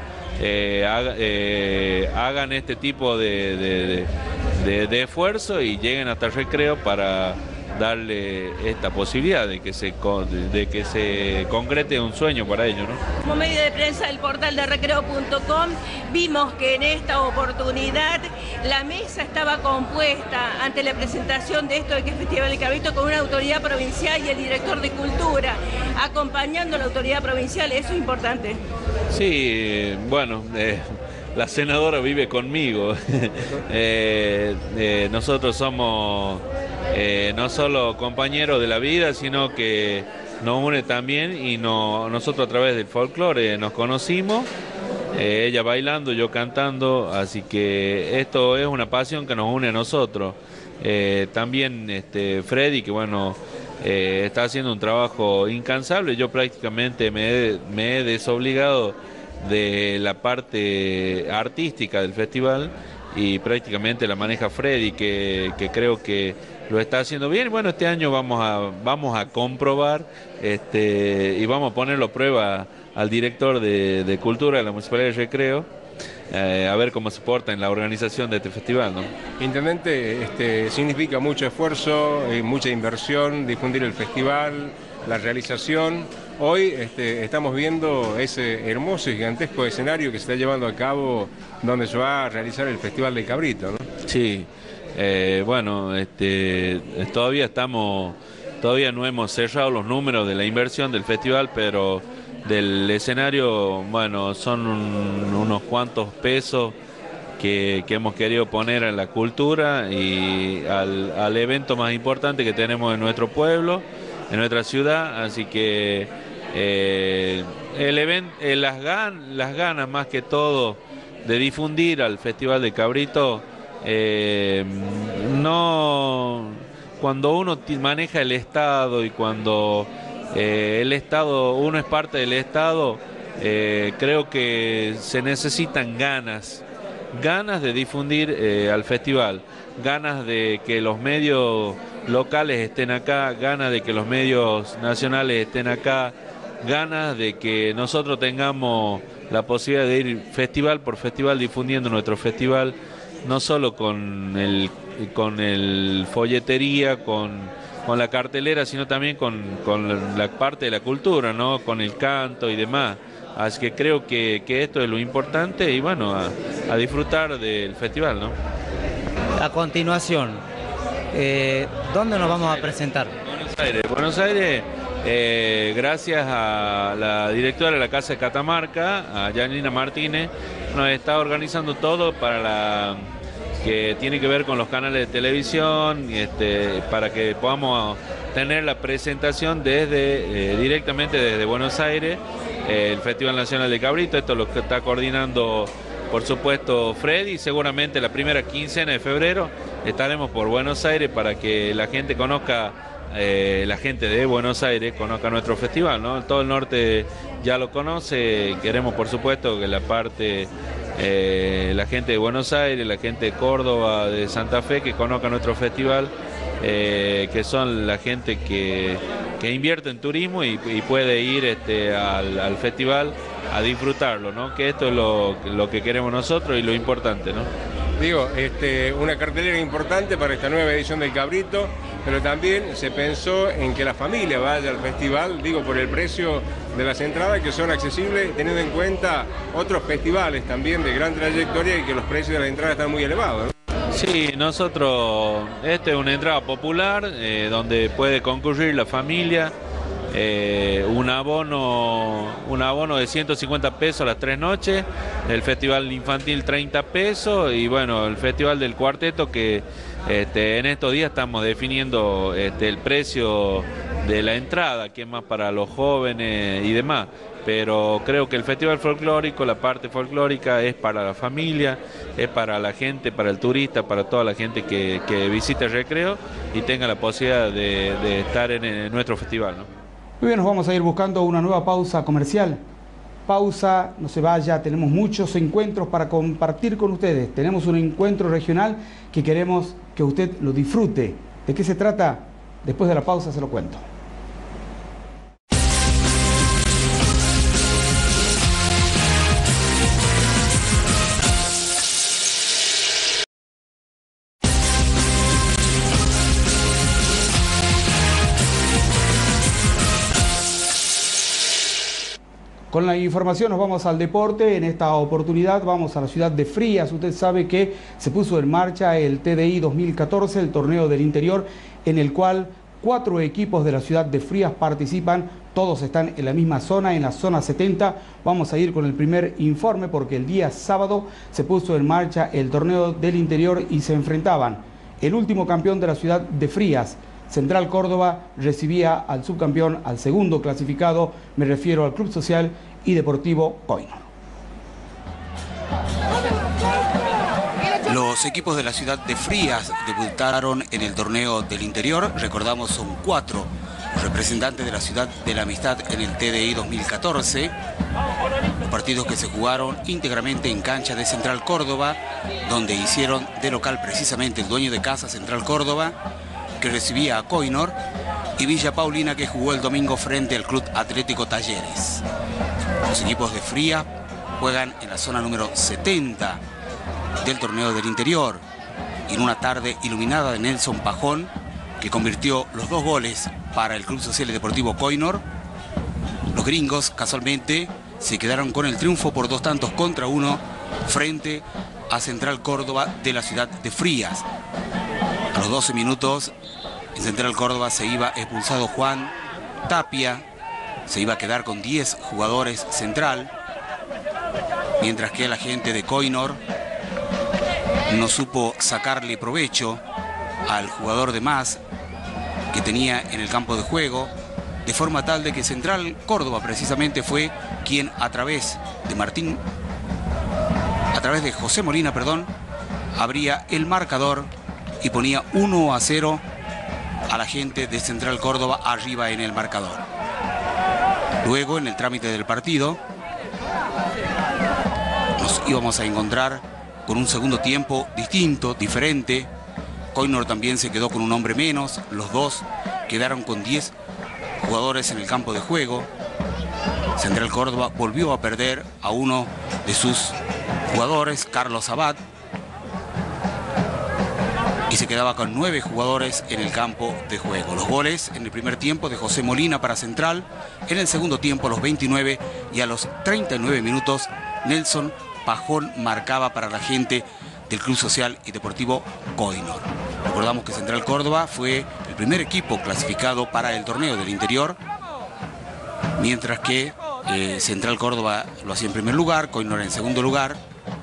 hagan este tipo de esfuerzo y lleguen hasta el Recreo para darle esta posibilidad de que se concrete un sueño para ellos, ¿no? Como medio de prensa del portal de recreo.com vimos que en esta oportunidad la mesa estaba compuesta ante la presentación de esto de que es Festival del Cabrito con una autoridad provincial y el director de Cultura acompañando a la autoridad provincial. Eso es importante. Sí, bueno, la senadora vive conmigo. Nosotros somos no solo compañeros de la vida, sino que nos une también y nosotros a través del folclore nos conocimos, ella bailando, yo cantando, así que esto es una pasión que nos une a nosotros. También Freddy, que bueno, está haciendo un trabajo incansable. Yo prácticamente me he desobligado de la parte artística del festival y prácticamente la maneja Freddy, que creo que lo está haciendo bien. Bueno, este año vamos a comprobar y vamos a ponerlo a prueba al director de Cultura de la Municipalidad de Recreo, a ver cómo se porta en la organización de este festival, ¿no? Intendente, significa mucho esfuerzo, mucha inversión, difundir el festival, la realización. Hoy estamos viendo ese hermoso y gigantesco escenario que se está llevando a cabo donde se va a realizar el Festival del Cabrito, ¿no? Sí, bueno, todavía no hemos cerrado los números de la inversión del festival, pero del escenario, bueno, son unos cuantos pesos que hemos querido poner en la cultura y al evento más importante que tenemos en nuestro pueblo, en nuestra ciudad, así que el evento, las ganas más que todo de difundir al Festival de Cabrito, cuando uno maneja el Estado y cuando uno es parte del Estado, creo que se necesitan ganas de difundir al festival, ganas de que los medios locales estén acá, ganas de que los medios nacionales estén acá, ganas de que nosotros tengamos la posibilidad de ir festival por festival difundiendo nuestro festival, no solo con el folletería, con la cartelera, sino también con la parte de la cultura, ¿no? Con el canto y demás. Así que creo que esto es lo importante y bueno, a disfrutar del festival, ¿no? A continuación, ¿dónde nos vamos a presentar? Buenos Aires, gracias a la directora de la Casa de Catamarca, a Janina Martínez, nos está organizando todo para que tiene que ver con los canales de televisión, para que podamos tener la presentación directamente desde Buenos Aires, el Festival Nacional de Cabrito. Esto lo que está coordinando, por supuesto, Freddy. Seguramente la primera quincena de febrero estaremos por Buenos Aires para que la gente conozca, la gente de Buenos Aires conozca nuestro festival, ¿no? Todo el norte ya lo conoce. Queremos, por supuesto, que la gente de Buenos Aires, la gente de Córdoba, de Santa Fe, que conozca nuestro festival, que son la gente que invierte en turismo y puede ir al festival a disfrutarlo, ¿no? Que esto es lo que queremos nosotros y lo importante, ¿no? Digo, una cartelera importante para esta nueva edición del Cabrito, pero también se pensó en que la familia vaya al festival, digo, por el precio de las entradas que son accesibles, teniendo en cuenta otros festivales también de gran trayectoria y que los precios de las entradas están muy elevados, ¿no? Sí, nosotros, esta es una entrada popular donde puede concurrir la familia, un abono de 150 pesos a las 3 noches, el festival infantil 30 pesos y bueno, el festival del cuarteto que en estos días estamos definiendo el precio de la entrada, que es más para los jóvenes y demás. Pero creo que el festival folclórico, la parte folclórica es para la familia, es para la gente, para el turista, para toda la gente que visite el recreo y tenga la posibilidad de estar en nuestro festival, ¿no? Muy bien, nos vamos a ir buscando una nueva pausa comercial. Pausa, no se vaya, tenemos muchos encuentros para compartir con ustedes. Tenemos un encuentro regional que queremos que usted lo disfrute. ¿De qué se trata? Después de la pausa se lo cuento. Con la información nos vamos al deporte. En esta oportunidad vamos a la ciudad de Frías. Usted sabe que se puso en marcha el TDI 2014, el torneo del interior, en el cual 4 equipos de la ciudad de Frías participan. Todos están en la misma zona, en la zona 70. Vamos a ir con el primer informe porque el día sábado se puso en marcha el torneo del interior y se enfrentaban. El último campeón de la ciudad de Frías, Central Córdoba, recibía al subcampeón, al segundo clasificado, me refiero al Club Social y Deportivo Coinor. Los equipos de la ciudad de Frías debutaron en el torneo del interior. Recordamos, son 4 representantes de la ciudad de la amistad en el TDI 2014. Los partidos que se jugaron íntegramente en cancha de Central Córdoba, donde hicieron de local precisamente el dueño de casa Central Córdoba, que recibía a Coinor, y Villa Paulina, que jugó el domingo frente al Club Atlético Talleres. Los equipos de Frías juegan en la zona número 70 del torneo del interior, en una tarde iluminada de Nelson Pajón, que convirtió los 2 goles para el Club Social y Deportivo Coinor. Los gringos, casualmente, se quedaron con el triunfo por 2-1 frente a Central Córdoba de la ciudad de Frías. A los 12 minutos, en Central Córdoba se iba expulsado Juan Tapia, se iba a quedar con 10 jugadores Central, mientras que la gente de Coinor no supo sacarle provecho al jugador de más que tenía en el campo de juego, de forma tal de que Central Córdoba precisamente fue quien a través de José Molina, abría el marcador y ponía 1-0 a la gente de Central Córdoba arriba en el marcador. Luego, en el trámite del partido, nos íbamos a encontrar con un segundo tiempo distinto, diferente. Coinor también se quedó con un hombre menos, los dos quedaron con 10 jugadores en el campo de juego. Central Córdoba volvió a perder a uno de sus jugadores, Carlos Abad, y se quedaba con 9 jugadores en el campo de juego. Los goles en el primer tiempo de José Molina para Central, en el segundo tiempo a los 29 y a los 39 minutos Nelson Pajón marcaba para la gente del Club Social y Deportivo Coinor. Recordamos que Central Córdoba fue el primer equipo clasificado para el torneo del interior, mientras que Central Córdoba lo hacía en primer lugar, Coinor en segundo lugar.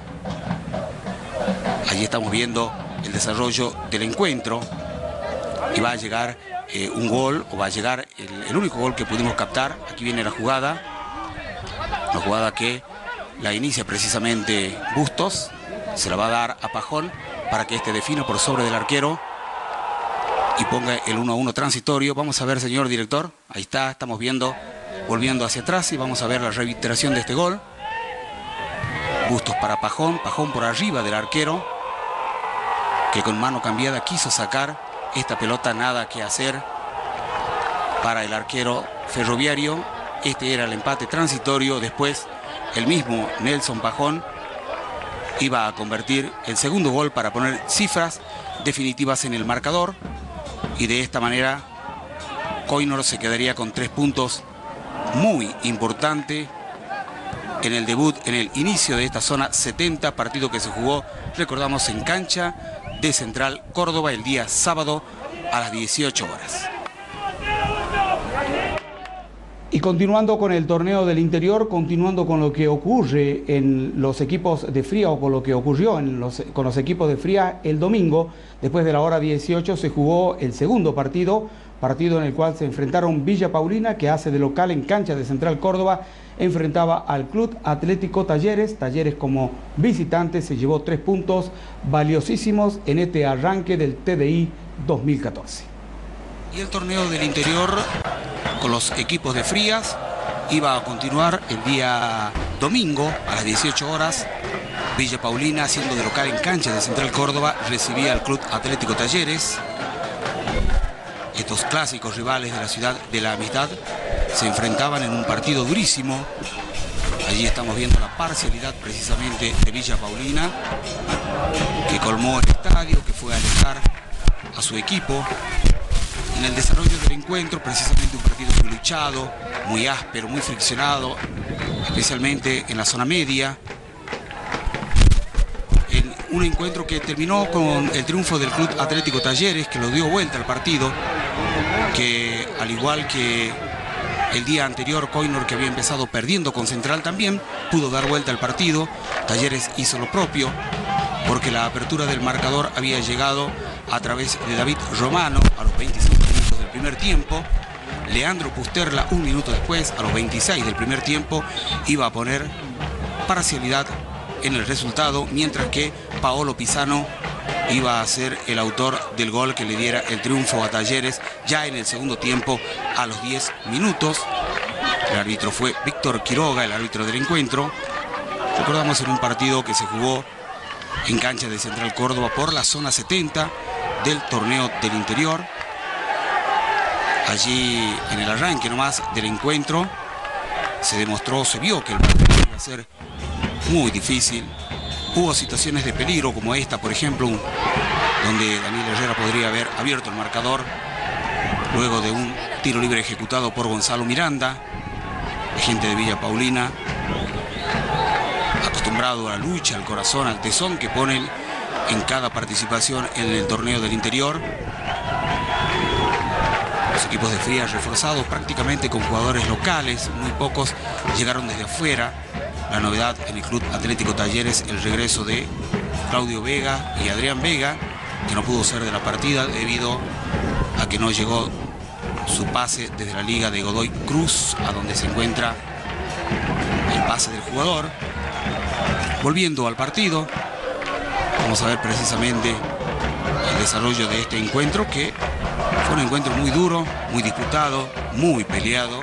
Allí estamos viendo el desarrollo del encuentro y va a llegar un gol, o va a llegar el único gol que pudimos captar. Aquí viene la jugada que la inicia precisamente Bustos, se la va a dar a Pajón para que este defina por sobre del arquero y ponga el 1-1 transitorio. Vamos a ver, señor director, ahí está, estamos viendo, volviendo hacia atrás, y vamos a ver la reiteración de este gol. Bustos para Pajón, Pajón por arriba del arquero, que con mano cambiada quiso sacar esta pelota, nada que hacer para el arquero ferroviario. Este era el empate transitorio. Después el mismo Nelson Pajón iba a convertir el segundo gol para poner cifras definitivas en el marcador, y de esta manera Coinor se quedaría con 3 puntos muy importante en el debut, en el inicio de esta zona 70, partido que se jugó, recordamos, en cancha de Central Córdoba el día sábado a las 18 horas. Y continuando con el torneo del interior, continuando con lo que ocurre en los equipos de Fría, o con lo que ocurrió con los equipos de Fría el domingo, después de la hora 18 se jugó el segundo partido en el cual se enfrentaron Villa Paulina, que hace de local en cancha de Central Córdoba, enfrentaba al Club Atlético Talleres. Talleres como visitante se llevó 3 puntos valiosísimos en este arranque del TDI 2014. Y el torneo del interior con los equipos de Frías iba a continuar el día domingo a las 18 horas. Villa Paulina, haciendo de local en cancha de Central Córdoba, recibía al Club Atlético Talleres. Estos clásicos rivales de la ciudad de la Amistad se enfrentaban en un partido durísimo. Allí estamos viendo la parcialidad precisamente de Villa Paulina, que colmó el estadio, que fue a alejar a su equipo. En el desarrollo del encuentro, precisamente un partido muy luchado, muy áspero, muy friccionado, especialmente en la zona media. En un encuentro que terminó con el triunfo del Club Atlético Talleres, que lo dio vuelta al partido, que al igual que el día anterior, Coinor, que había empezado perdiendo con Central, también pudo dar vuelta al partido. Talleres hizo lo propio, porque la apertura del marcador había llegado a través de David Romano a los 25 minutos del primer tiempo. Leandro Pusterla, un minuto después, a los 26 del primer tiempo, iba a poner parcialidad en el resultado, mientras que Paolo Pisano iba a ser el autor del gol que le diera el triunfo a Talleres ya en el segundo tiempo a los 10 minutos. El árbitro fue Víctor Quiroga, el árbitro del encuentro. Recordamos, en un partido que se jugó en cancha de Central Córdoba por la zona 70 del torneo del interior. Allí, en el arranque nomás del encuentro, se vio que el partido iba a ser muy difícil. Hubo situaciones de peligro como esta, por ejemplo, donde Daniel Herrera podría haber abierto el marcador luego de un tiro libre ejecutado por Gonzalo Miranda, gente de Villa Paulina, acostumbrado a la lucha, al corazón, al tesón que ponen en cada participación en el torneo del interior. Los equipos de Frías reforzados prácticamente con jugadores locales, muy pocos llegaron desde afuera. La novedad en el Club Atlético Talleres, el regreso de Claudio Vega y Adrián Vega, que no pudo ser de la partida debido a que no llegó su pase desde la Liga de Godoy Cruz, a donde se encuentra el pase del jugador. Volviendo al partido, vamos a ver precisamente el desarrollo de este encuentro, que fue un encuentro muy duro, muy disputado, muy peleado,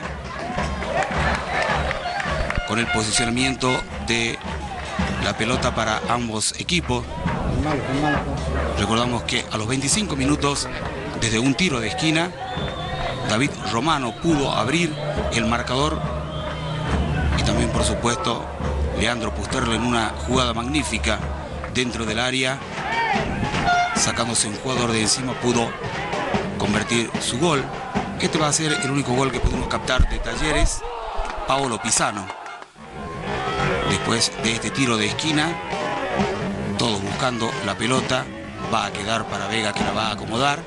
con el posicionamiento de la pelota para ambos equipos. Recordamos que a los 25 minutos, desde un tiro de esquina, David Romano pudo abrir el marcador, y también, por supuesto, Leandro Pusterla, en una jugada magnífica dentro del área, sacándose un jugador de encima, pudo convertir su gol. Este va a ser el único gol que pudimos captar de Talleres. Paolo Pisano, después de este tiro de esquina, todos buscando la pelota, va a quedar para Vega, que la va a acomodar.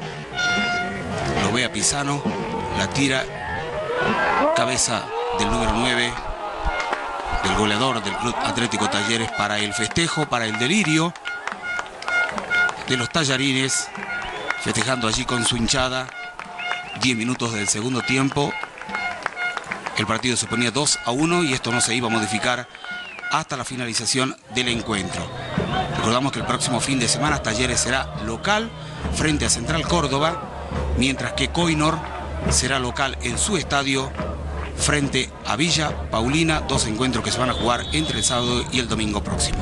Lo ve a Pisano, la tira, cabeza del número 9, del goleador del Club Atlético Talleres, para el festejo, para el delirio de los tallarines, festejando allí con su hinchada. 10 minutos del segundo tiempo, el partido se ponía 2-1 y esto no se iba a modificar hasta la finalización del encuentro. Recordamos que el próximo fin de semana Talleres será local frente a Central Córdoba, mientras que Coinor será local en su estadio frente a Villa Paulina, 2 encuentros que se van a jugar entre el sábado y el domingo próximo.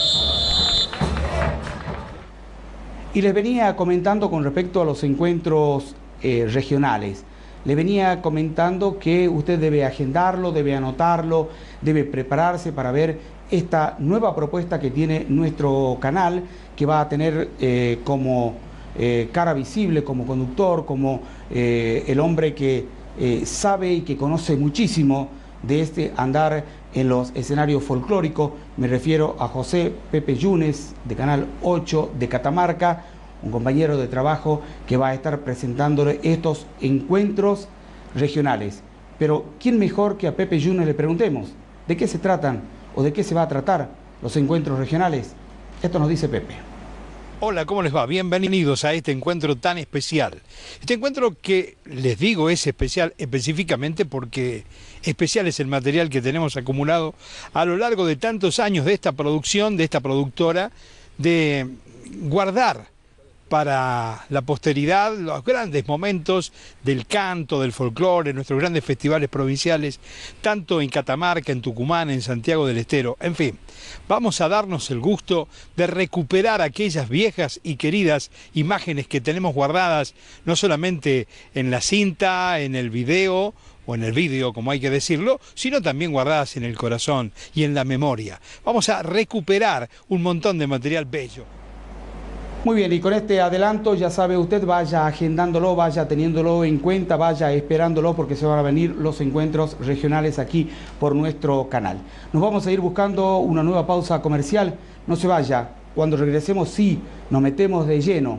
Y les venía comentando con respecto a los encuentros regionales. Le venía comentando que usted debe agendarlo, debe anotarlo, debe prepararse para ver esta nueva propuesta que tiene nuestro canal, que va a tener como cara visible, como conductor, como el hombre que sabe y que conoce muchísimo de este andar en los escenarios folclóricos. Me refiero a José Pepe Yunes, de Canal 8 de Catamarca, un compañero de trabajo que va a estar presentándole estos encuentros regionales. Pero ¿quién mejor que a Pepe Yunes le preguntemos de qué se tratan o de qué se va a tratar los encuentros regionales? Esto nos dice Pepe. Hola, ¿cómo les va? Bienvenidos a este encuentro tan especial. Este encuentro que les digo es especial específicamente porque especial es el material que tenemos acumulado a lo largo de tantos años de esta producción, de esta productora, de guardar para la posteridad los grandes momentos del canto, del folclore, nuestros grandes festivales provinciales, tanto en Catamarca, en Tucumán, en Santiago del Estero, en fin. Vamos a darnos el gusto de recuperar aquellas viejas y queridas imágenes que tenemos guardadas, no solamente en la cinta, en el video, o en el vídeo, como hay que decirlo, sino también guardadas en el corazón y en la memoria. Vamos a recuperar un montón de material bello. Muy bien, y con este adelanto ya sabe usted, vaya agendándolo, vaya teniéndolo en cuenta, vaya esperándolo porque se van a venir los encuentros regionales aquí por nuestro canal. Nos vamos a ir buscando una nueva pausa comercial, no se vaya, cuando regresemos sí, nos metemos de lleno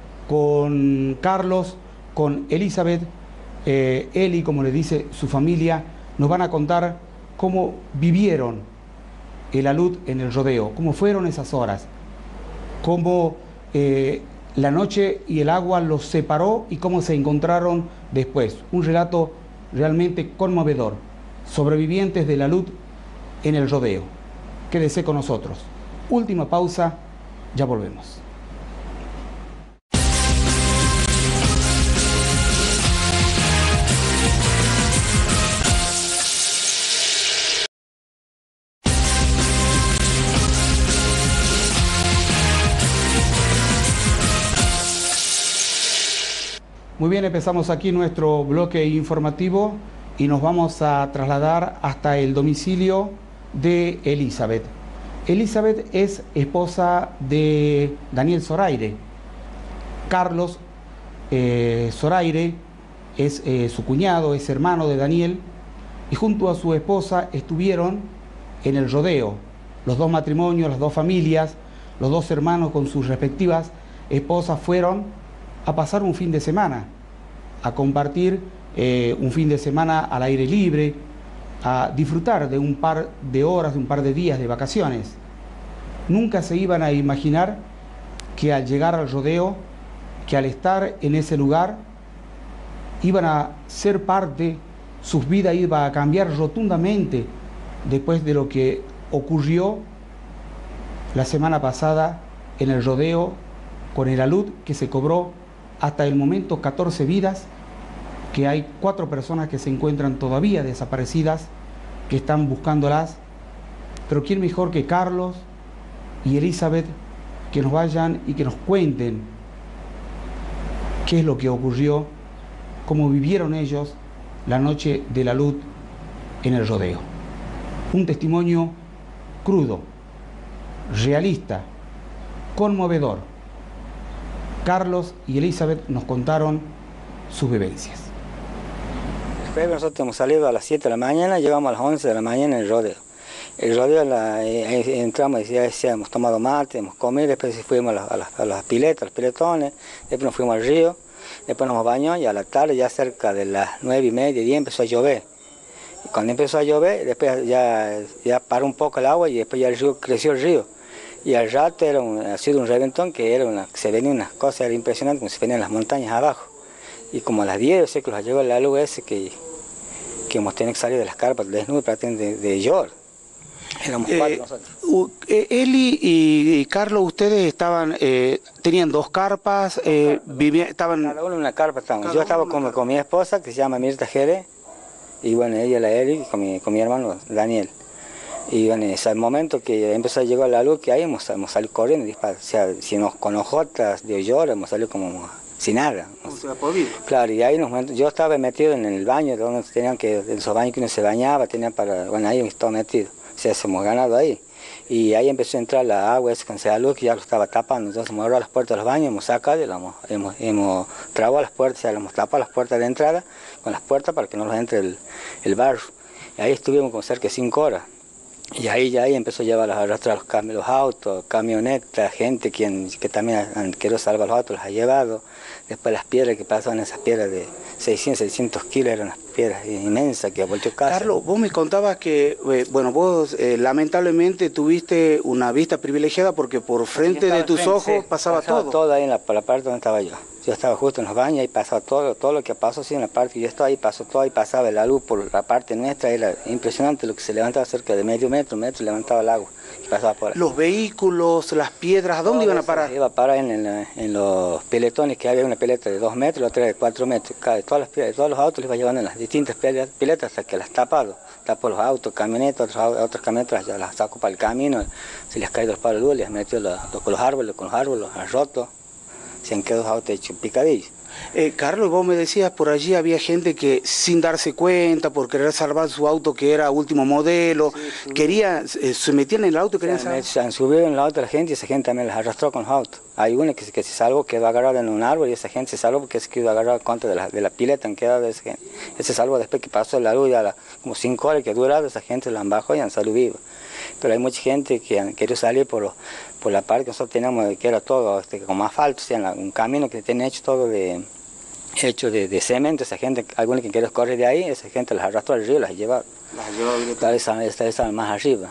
con Carlos, con Elizabeth, Eli, como le dice su familia, nos van a contar cómo vivieron el alud en el rodeo, cómo fueron esas horas, cómo la noche y el agua los separó y cómo se encontraron después. Un relato realmente conmovedor. Sobrevivientes del alud en el rodeo. Quédese con nosotros. Última pausa, ya volvemos. Muy bien, empezamos aquí nuestro bloque informativo y nos vamos a trasladar hasta el domicilio de Elizabeth. Elizabeth es esposa de Daniel Zoraire. Carlos Zoraire es su cuñado, es hermano de Daniel, y junto a su esposa estuvieron en el rodeo. Los dos matrimonios, las dos familias, los dos hermanos con sus respectivas esposas fueron a pasar un fin de semana, a compartir un fin de semana al aire libre, a disfrutar de un par de horas, de un par de días de vacaciones. Nunca se iban a imaginar que al llegar al rodeo, que al estar en ese lugar, iban a ser parte, sus vidas iban a cambiar rotundamente después de lo que ocurrió la semana pasada en el rodeo con el alud que se cobró hasta el momento 14 vidas, que hay 4 personas que se encuentran todavía desaparecidas, que están buscándolas. Pero quién mejor que Carlos y Elizabeth que nos vayan y que nos cuenten qué es lo que ocurrió, cómo vivieron ellos la noche de la alud en el rodeo. Un testimonio crudo, realista, conmovedor. Carlos y Elizabeth nos contaron sus vivencias. Después nosotros hemos salido a las 7 de la mañana, llegamos a las 11 de la mañana en el rodeo. El rodeo entramos y ya hemos tomado mate, hemos comido, después fuimos a las piletas, a los piletones, después nos fuimos al río, después nos bañamos y a la tarde, ya cerca de las 9:30, 10 empezó a llover. Y cuando empezó a llover, después ya paró un poco el agua y después ya creció el río. Y al rato ha sido un reventón que se venían unas cosas, era impresionante, como se venían las montañas abajo. Y como a las 10, yo sé que los llegó la luz ese que hemos tenido que salir de las carpas desnudos prácticamente de llor. Éramos 4 nosotros. Eli y Carlos, ustedes tenían 2 carpas, estaban... Cada uno en una carpa estábamos. Yo estaba con mi esposa, que se llama Mirta Jerez, y bueno, ella la Eli, con mi hermano Daniel. Y bueno, es el momento que empezó a llegar la luz, que ahí hemos salido corriendo, o sea, si con ojotas de llor, hemos salido como sin nada. Claro, y ahí yo estaba metido en el baño, donde en esos baños que uno se bañaba, bueno, ahí estaba metido, o sea, hemos ganado ahí. y ahí empezó a entrar la agua, ese con luz que ya lo estaba tapando. Entonces hemos abierto las puertas de los baños, hemos sacado, hemos trabado las puertas, ya hemos tapado las puertas de entrada con las puertas para que no nos entre el barro. Y ahí estuvimos como cerca de 5 horas. Y ahí empezó a llevar a arrastrar los autos, camionetas, gente que también han querido salvar los autos, los ha llevado. Después las piedras que pasaban, esas piedras de 600 kilos, eran unas piedras inmensas que volteó casa. Carlos, vos me contabas que, vos lamentablemente tuviste una vista privilegiada porque por frente de tus ojos pasaba todo. Todo ahí por la parte donde estaba yo. Yo estaba justo en los baños, ahí pasaba todo lo que pasó, sí, en la parte que yo estaba ahí pasó todo, ahí pasaba la luz por la parte nuestra, era impresionante lo que se levantaba cerca de medio metro, levantaba el agua y pasaba por ahí. Los vehículos, las piedras, ¿a dónde iban a parar? Iba a parar en los peletones, que había una pileta de 2 metros, la otra de 4 metros. Todos los autos les iba llevando en las distintas piletas hasta que las tapó los autos, camionetas, otras camionetas ya las sacó para el camino, se les caído los palos de luz, les metió con los árboles, los han roto. Se han quedado autos hechos picadillos. Carlos, vos me decías, por allí había gente que sin darse cuenta, por querer salvar su auto que era último modelo, se metían en el auto y querían salvar. Se han subido en el auto la gente y esa gente también les arrastró con los autos. Hay una que se salvó, quedó agarrada en un árbol y esa gente se salvó porque se quedó agarrada contra de la pileta, han quedado esa gente. Se salvó después que pasó la luz, ya como 5 horas que duraba, esa gente la han bajado y han salido vivos. Pero hay mucha gente que han querido salir por la parte que nosotros teníamos, que era todo como asfalto, o sea, un camino que tiene hecho todo de cemento. Esa gente, algunos que querían correr de ahí, esa gente las arrastró al río, las llevaba. Estaban más arriba.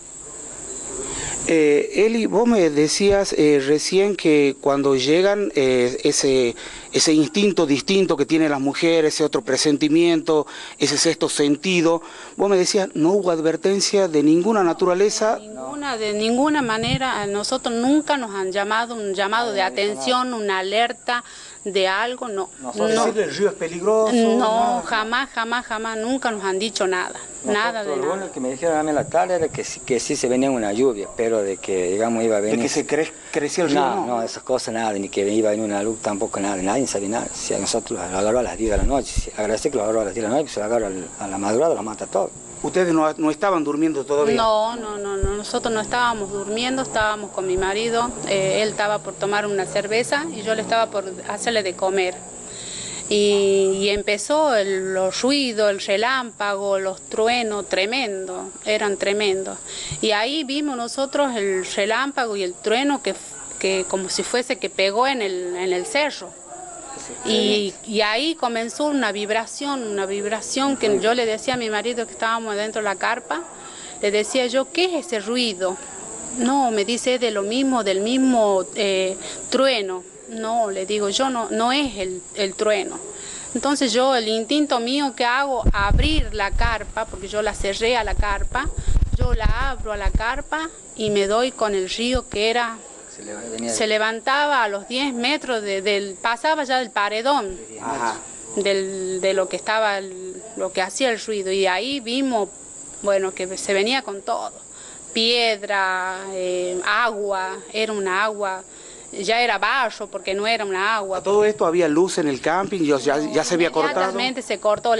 Eli, vos me decías recién que cuando llegan ese instinto distinto que tienen las mujeres, ese otro presentimiento, ese sexto sentido, vos me decías, no hubo advertencia de ninguna naturaleza. De ninguna manera, a nosotros nunca nos han llamado un llamado de atención, una alerta de algo, no. ¿Decirle el río es peligroso? No, jamás, nunca nos han dicho nada. Nada de nada. Lo bueno que me dijeron a mí en la tarde era que sí se venía una lluvia, pero de que, digamos, iba a venir... ¿De que se crecía el río? No, esas cosas nada, ni que iba a venir una luz tampoco nada, nadie sabía nada. Si a nosotros lo agarró a las 10 de la noche, si agradece que lo agarró a las 10 de la noche, si lo agarró a la madrugada, lo mata todo. ¿Ustedes no estaban durmiendo todavía? No, nosotros no estábamos durmiendo, estábamos con mi marido, él estaba por tomar una cerveza y yo le estaba por hacerle de comer. Y empezó los ruidos, el relámpago, los truenos, eran tremendos. Y ahí vimos nosotros el relámpago y el trueno que como si fuese que pegó en el cerro. Y ahí comenzó una vibración que yo le decía a mi marido que estábamos dentro de la carpa, le decía yo, ¿qué es ese ruido? No, me dice del mismo trueno. No, le digo, yo no es el trueno. Entonces yo, el instinto mío que hago, abrir la carpa, porque yo la cerré a la carpa, yo la abro a la carpa y me doy con el río que era... Se levantaba a los 10 metros, pasaba ya del paredón, de lo que estaba, lo que hacía el ruido. Y ahí vimos, bueno, que se venía con todo. Piedra, agua, era una agua... Ya era barro porque no era una agua. ¿A todo esto había luz en el camping? ¿Ya se había cortado? Inmediatamente se cortó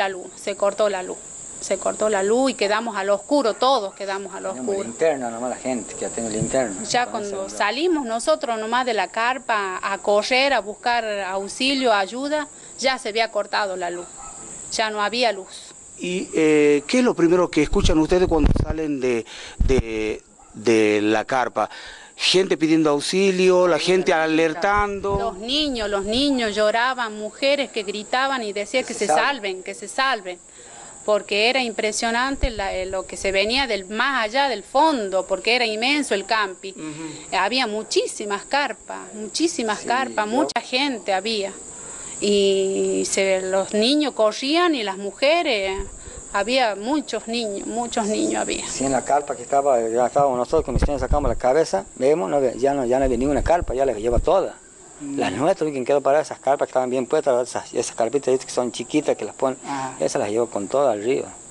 la luz y quedamos al oscuro, todos quedamos al oscuro. Linterna nomás la gente, que ya tiene linterna. Ya cuando salimos nosotros nomás de la carpa a correr, a buscar auxilio, ayuda, ya se había cortado la luz, ya no había luz. ¿Y qué es lo primero que escuchan ustedes cuando salen de la carpa? Gente pidiendo auxilio, la gente alertando. Los niños lloraban, mujeres que gritaban y decían que se salven, porque era impresionante lo que se venía más allá del fondo, porque era inmenso el camping. Había muchísimas carpas, mucha gente había. Y los niños corrían y las mujeres... Había muchos niños había. Sí, en la carpa que ya estábamos nosotros, con mis niños sacamos la cabeza, vemos, ya no había ninguna carpa, ya las lleva todas. Las nuestras, quien quedó para esas carpas que estaban bien puestas, esas carpitas que son chiquitas que las ponen, esas las llevo con todas al río.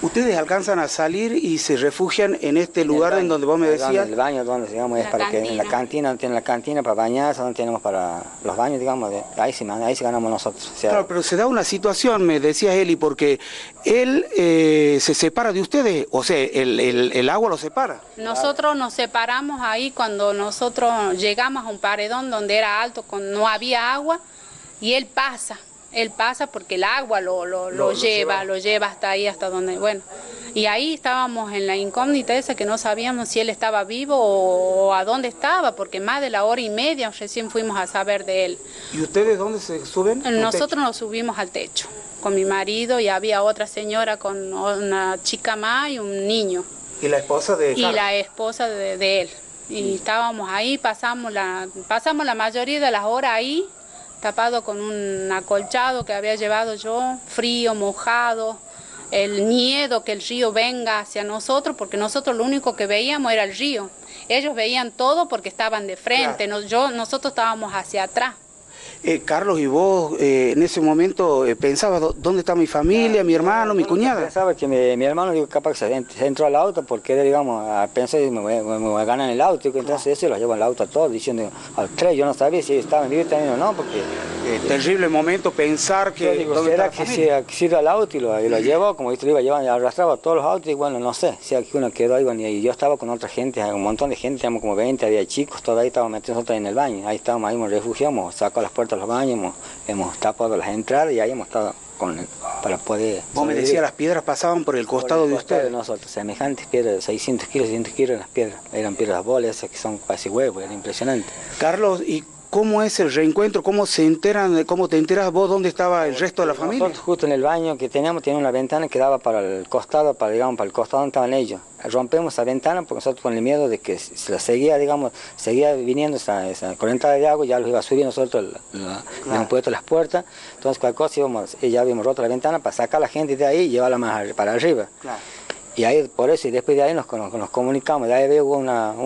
Ustedes alcanzan a salir y se refugian en este lugar en donde vos me decías. El baño, donde digamos, es para que en la cantina, donde tienen la cantina para bañarse, donde tenemos para los baños, digamos, ahí sí ganamos nosotros. O sea, claro, pero se da una situación, me decías Eli, porque él se separa de ustedes, o sea, el agua lo separa. Nosotros nos separamos ahí cuando nosotros llegamos a un paredón donde era alto, no había agua, y él pasa porque el agua lo lleva hasta ahí, hasta donde, bueno. Y ahí estábamos en la incógnita esa que no sabíamos si él estaba vivo o a dónde estaba, porque más de la hora y media recién fuimos a saber de él. ¿Y ustedes dónde se suben? Nosotros nos subimos al techo con mi marido y había otra señora con una chica más y un niño. ¿Y la esposa de Carlos? Y la esposa de él. Y estábamos ahí, pasamos la mayoría de las horas ahí, tapado con un acolchado que había llevado yo, frío, mojado, el miedo que el río venga hacia nosotros, porque nosotros lo único que veíamos era el río. Ellos veían todo porque estaban de frente, claro. Nosotros estábamos hacia atrás. Carlos, ¿y vos en ese momento pensabas dónde está mi familia, mi hermano, mi cuñada? Pensaba que mi hermano, digo, capaz que se entró al auto porque, digamos, pensé me voy a ganar en el auto, y entonces eso lo llevo al auto a todos, diciendo al 3, yo no sabía si estaban vivos también o no, porque... terrible momento pensar que... Digo, ¿será que se iba al auto y lo llevó? Como viste, lo iba llevando y arrastraba todos los autos, y bueno, no sé, si aquí uno quedó ahí, bueno, y yo estaba con otra gente, un montón de gente, teníamos como 20, había chicos, todos ahí estábamos metidos nosotros en el baño, ahí estábamos, ahí nos refugiamos, sacó las puertas de los baños, hemos tapado las entradas y ahí hemos estado para poder... Vos me decías, las piedras pasaban por el costado de ustedes. De nosotros, semejantes piedras de 600 kilos las piedras, eran piedras bolas esas que son casi huevos, era impresionante. Carlos, ¿y cómo es el reencuentro? ¿Cómo se enteran? ¿Cómo te enteras vos dónde estaba el resto de la familia? Nosotros justo en el baño que teníamos, una ventana que daba para el costado, para el costado donde estaban ellos. Rompemos esa ventana porque nosotros con el miedo de que se la seguía viniendo esa corrientada de agua, ya los iba a subir nosotros, habíamos puesto las puertas, entonces cualquier cosa ya habíamos roto la ventana para sacar a la gente de ahí y llevarla más para arriba. Claro. Y ahí, por eso, y después de ahí nos comunicamos. De ahí hubo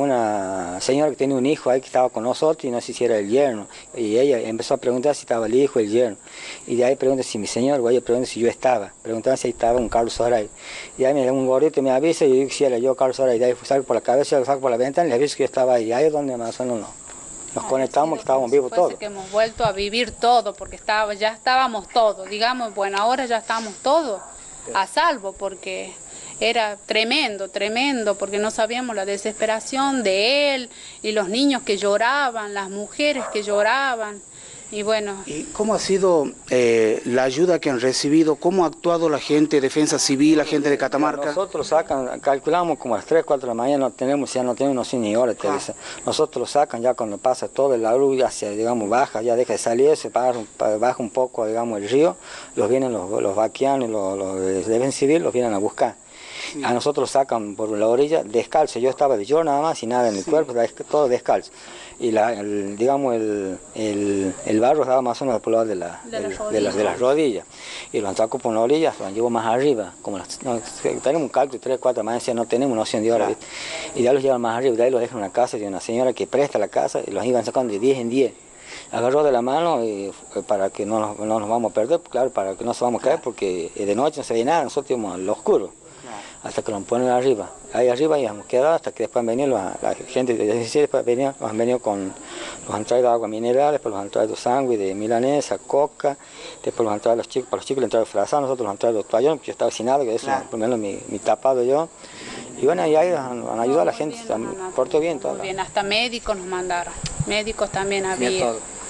una señora que tenía un hijo ahí que estaba con nosotros y no sé si era el yerno. Y ella empezó a preguntar si estaba el hijo, el yerno. Y de ahí pregunta si mi señor, o ella pregunta si yo estaba. Preguntaban si ahí estaba un Carlos Soray. Y ahí me da un gordito y me avisa y yo digo si era yo, Carlos Soray. Y de ahí salgo por la cabeza, salgo por la ventana y le aviso que yo estaba ahí. Y ahí es donde más o menos nos conectamos, que estábamos vivos todos. Que hemos vuelto a vivir todo, porque ya estábamos todos. Digamos, bueno, ahora ya estamos todos a salvo, porque... Era tremendo, porque no sabíamos la desesperación de él y los niños que lloraban, las mujeres que lloraban. Y bueno. ¿Y cómo ha sido la ayuda que han recibido? ¿Cómo ha actuado la gente, Defensa Civil, la gente de Catamarca? Nosotros calculamos como a las 3, 4 de la mañana, ya no tenemos no sé ni hora. Nosotros lo sacan ya cuando pasa todo la luz, ya se, digamos, baja, ya deja de salir, se baja un poco, digamos, el río, los vienen los vaquianos, los de Defensa Civil, los vienen a buscar. A nosotros sacan por la orilla descalzo, yo estaba de yo nada más y nada en el cuerpo, todo descalzo. Y digamos el barro estaba más o menos por el lado de las rodillas. Y lo sacó por la orilla, lo llevo más arriba. Tenemos un cálculo, 3, 4 más, no tenemos noción de hora. Y ya los llevan más arriba, de ahí los dejan en una casa de una señora que presta la casa y los iban sacando de 10 en 10. Agarró de la mano para que no nos vamos a perder, claro, para que no se vamos a caer, porque de noche no se ve nada, nosotros íbamos al oscuro. Hasta que nos ponen arriba. Ahí arriba ya hemos quedado hasta que después han venido la gente de 17, nos han venido los han traído agua mineral, después los han traído sangre de milanesa, coca, después los han traído para los chicos les han traído frazado, nosotros los han traído toallones, porque yo estaba sin nada, que eso, por lo menos mi tapado yo. Y bueno, ahí han ayudado a la gente, por todo bien. Bien, hasta médicos nos mandaron, médicos también había.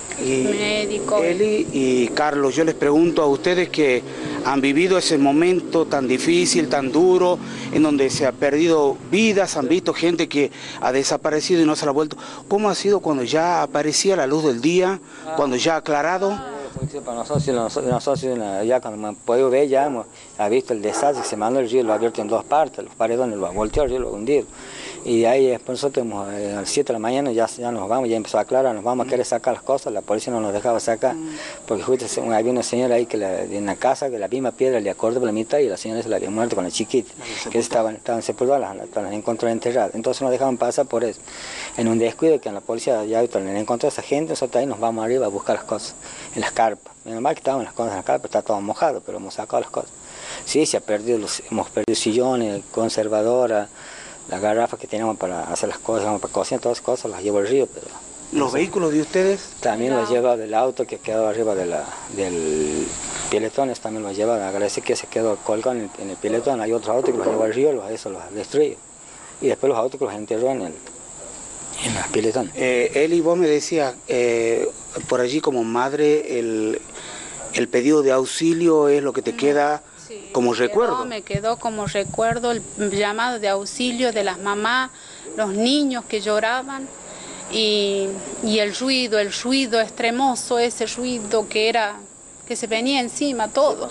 Médico. Eli y Carlos, yo les pregunto a ustedes que han vivido ese momento tan difícil, tan duro, en donde se ha perdido vidas, han visto gente que ha desaparecido y no se la ha vuelto. ¿Cómo ha sido cuando ya aparecía la luz del día, cuando ya ha aclarado? Para nosotros ya cuando me puedo ver ya hemos visto el desastre, se mandó el río, lo ha abierto en 2 partes, los paredones lo ha volteado, el río lo ha hundido. Y de ahí después nosotros a las 7 de la mañana ya nos vamos, ya empezó a aclarar, nos vamos a querer sacar las cosas, la policía no nos dejaba sacar, porque justo había una señora ahí en la casa que la misma piedra le acordó por la mitad y la señora se la había muerto con la chiquita, que estaban sepultadas, las encontró enterradas, entonces nos dejaban pasar por eso. En un descuido que en la policía ya encontró a esa gente, nosotros ahí nos vamos arriba a buscar las cosas, en las carpas. Menos mal que estaban las cosas en las carpas, está todo mojado, pero hemos sacado las cosas. Sí, hemos perdido sillones, conservadoras, las garrafas que teníamos para hacer las cosas, para cocinar, todas las cosas las llevo al río. Pero ¿Los vehículos de ustedes? También los lleva del auto que quedó arriba del piletón, también los lleva. Agradece que se quedó colgado en el piletón. Hay otros autos que los lleva al río, eso los destruye. Y después los autos que los enterró en el piletón. Eli, vos me decías, por allí como madre, el pedido de auxilio es lo que te queda como recuerdo. Me quedó como recuerdo el llamado de auxilio de las mamás, los niños que lloraban. Y el ruido extremoso, ese ruido que se venía encima todo,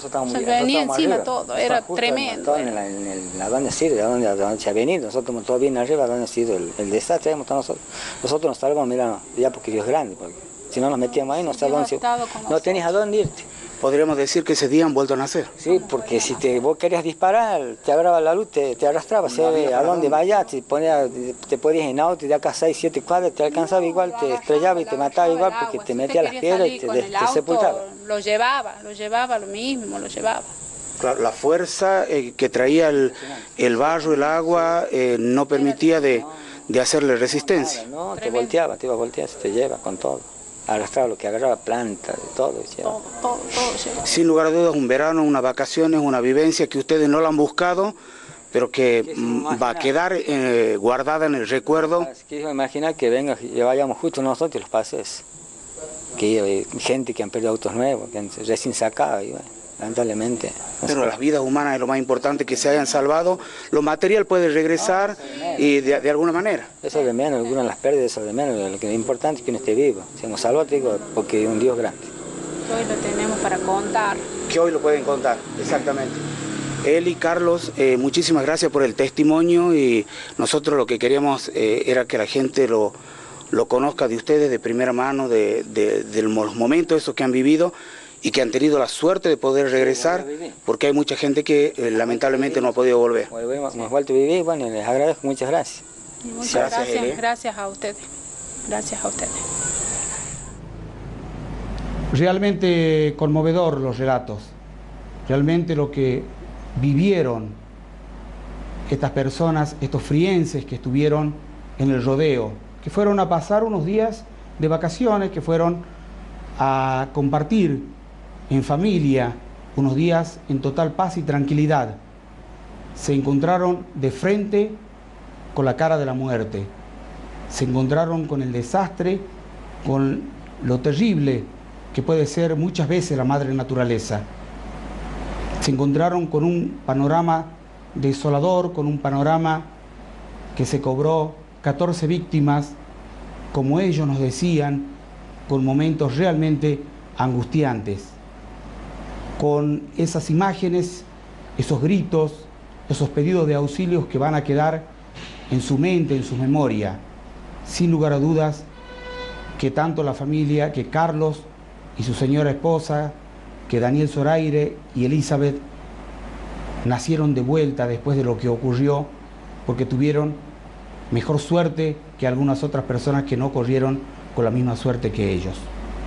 era tremendo. En la donde sirve, donde se ha venido, nosotros estamos todos bien arriba, donde ha sido el desastre, nosotros nos salvamos, mira, ya porque Dios es grande, porque si no nos metíamos ahí, no tenías a dónde irte. Podríamos decir que ese día han vuelto a nacer. Sí, porque si vos querías disparar, te agarraba la luz, te arrastraba, a dónde vayas, te podías en auto y de acá 6, 7 cuadras, te alcanzaba igual, te estrellaba y te mataba igual porque te metía las piedras y te sepultaba. Lo llevaba lo mismo, lo llevaba. Claro, la fuerza que traía el barro, el agua, no permitía de hacerle resistencia. No, te volteaba, te iba a voltear, te lleva con todo. Arrastraba lo que agarraba, plantas, todo. Todo. Sin lugar a dudas, un verano, unas vacaciones, una vivencia que ustedes no la han buscado, pero que va a quedar guardada en el recuerdo. Quiero imaginar que vayamos justo nosotros los pases, que hay gente que han perdido autos nuevos, que han recién sacado, y bueno, lamentablemente. Pero las vidas humanas es lo más importante, que se hayan salvado. Lo material puede regresar y de alguna manera. Eso de menos, algunas de las pérdidas, eso de menos. Lo que es importante es que uno esté vivo. Si nos salvó, te digo, porque es un Dios grande. Hoy lo tenemos para contar. Que hoy lo pueden contar, exactamente. Eli, Carlos, muchísimas gracias por el testimonio, y nosotros lo que queríamos era que la gente lo conozca de ustedes de primera mano, de los momentos esos que han vivido y que han tenido la suerte de poder regresar, porque hay mucha gente que lamentablemente no ha podido volver. Hemos vuelto a vivir, bueno, les agradezco, muchas gracias. Muchas gracias a ustedes. Gracias a ustedes. Realmente conmovedor los relatos, realmente lo que vivieron estas personas, estos frienses que estuvieron en el rodeo, que fueron a pasar unos días de vacaciones, que fueron a compartir en familia unos días en total paz y tranquilidad. Se encontraron de frente con la cara de la muerte, se encontraron con el desastre, con lo terrible que puede ser muchas veces la madre naturaleza. Se encontraron con un panorama desolador, con un panorama que se cobró 14 víctimas, como ellos nos decían, con momentos realmente angustiantes, con esas imágenes, esos gritos, esos pedidos de auxilios que van a quedar en su mente, en su memoria. Sin lugar a dudas que tanto la familia, que Carlos y su señora esposa, que Daniel Zoraire y Elizabeth nacieron de vuelta después de lo que ocurrió, porque tuvieron mejor suerte que algunas otras personas que no corrieron con la misma suerte que ellos.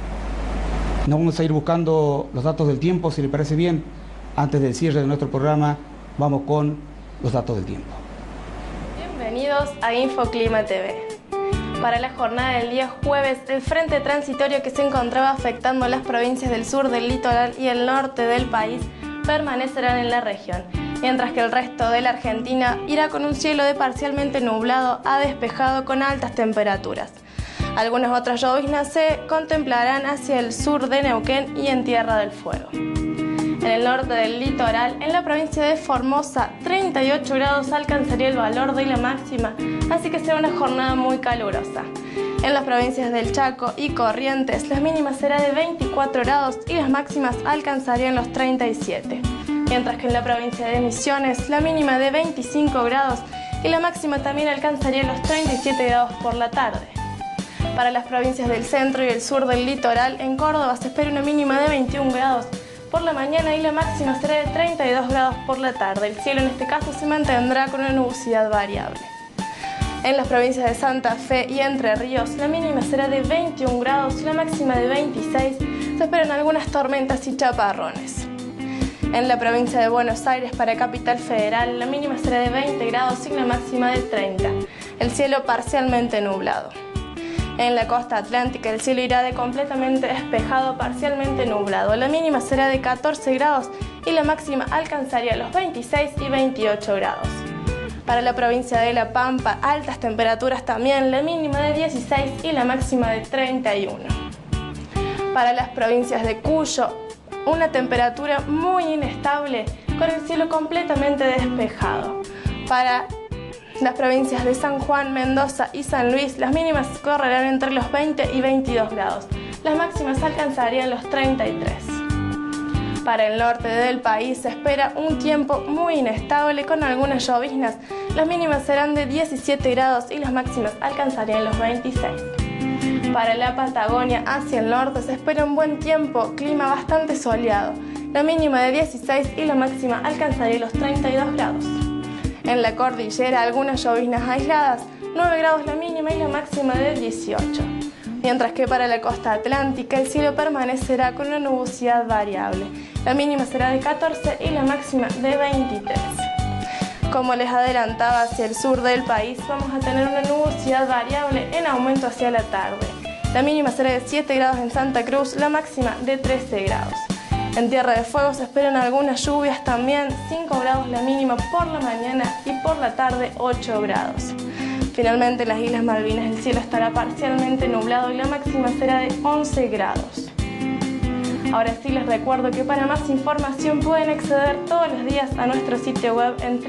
No vamos a ir buscando los datos del tiempo, si le parece bien. Antes del cierre de nuestro programa, vamos con los datos del tiempo. Bienvenidos a Infoclima TV. Para la jornada del día jueves, el frente transitorio que se encontraba afectando las provincias del sur del litoral y el norte del país permanecerán en la región, mientras que el resto de la Argentina irá con un cielo de parcialmente nublado a despejado con altas temperaturas. Algunas otras lloviznas se contemplarán hacia el sur de Neuquén y en Tierra del Fuego. En el norte del litoral, en la provincia de Formosa, 38 grados alcanzaría el valor de la máxima, así que será una jornada muy calurosa. En las provincias del Chaco y Corrientes, la mínima será de 24 grados y las máximas alcanzarían los 37. Mientras que en la provincia de Misiones, la mínima de 25 grados y la máxima también alcanzaría los 37 grados por la tarde. Para las provincias del centro y el sur del litoral, en Córdoba se espera una mínima de 21 grados por la mañana y la máxima será de 32 grados por la tarde. El cielo en este caso se mantendrá con una nubosidad variable. En las provincias de Santa Fe y Entre Ríos, la mínima será de 21 grados y la máxima de 26. Se esperan algunas tormentas y chaparrones. En la provincia de Buenos Aires, para Capital Federal, la mínima será de 20 grados y la máxima de 30. El cielo parcialmente nublado. En la costa atlántica, el cielo irá de completamente despejado a parcialmente nublado. La mínima será de 14 grados y la máxima alcanzaría los 26 y 28 grados. Para la provincia de La Pampa, altas temperaturas también, la mínima de 16 y la máxima de 31. Para las provincias de Cuyo, una temperatura muy inestable con el cielo completamente despejado. Para las provincias de San Juan, Mendoza y San Luis, las mínimas correrán entre los 20 y 22 grados. Las máximas alcanzarían los 33. Para el norte del país se espera un tiempo muy inestable con algunas lloviznas. Las mínimas serán de 17 grados y las máximas alcanzarían los 26. Para la Patagonia hacia el norte se espera un buen tiempo, clima bastante soleado. La mínima de 16 y la máxima alcanzaría los 32 grados. En la cordillera algunas lloviznas aisladas, 9 grados la mínima y la máxima de 18. Mientras que para la costa atlántica el cielo permanecerá con una nubosidad variable. La mínima será de 14 y la máxima de 23. Como les adelantaba, hacia el sur del país vamos a tener una nubosidad variable en aumento hacia la tarde. La mínima será de 7 grados en Santa Cruz, la máxima de 13 grados. En Tierra de Fuego se esperan algunas lluvias también, 5 grados la mínima por la mañana y por la tarde 8 grados. Finalmente en las Islas Malvinas el cielo estará parcialmente nublado y la máxima será de 11 grados. Ahora sí les recuerdo que para más información pueden acceder todos los días a nuestro sitio web en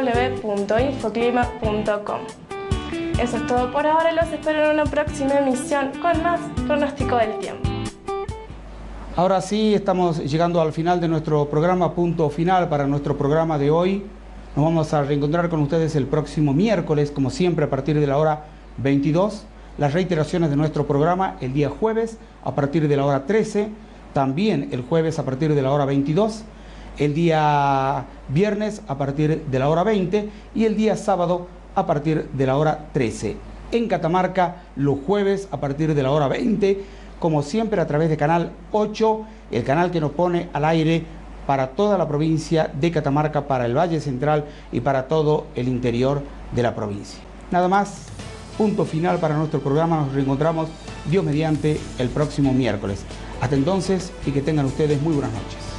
www.infoclima.com. Eso es todo por ahora, los espero en una próxima emisión con más pronóstico del tiempo. Ahora sí, estamos llegando al final de nuestro programa, punto final para nuestro programa de hoy. Nos vamos a reencontrar con ustedes el próximo miércoles, como siempre, a partir de la hora 22. Las reiteraciones de nuestro programa el día jueves a partir de la hora 13. También el jueves a partir de la hora 22. El día viernes a partir de la hora 20. Y el día sábado a partir de la hora 13. En Catamarca, los jueves a partir de la hora 20. Como siempre a través de Canal 8, el canal que nos pone al aire para toda la provincia de Catamarca, para el Valle Central y para todo el interior de la provincia. Nada más, punto final para nuestro programa. Nos reencontramos, Dios mediante, el próximo miércoles. Hasta entonces y que tengan ustedes muy buenas noches.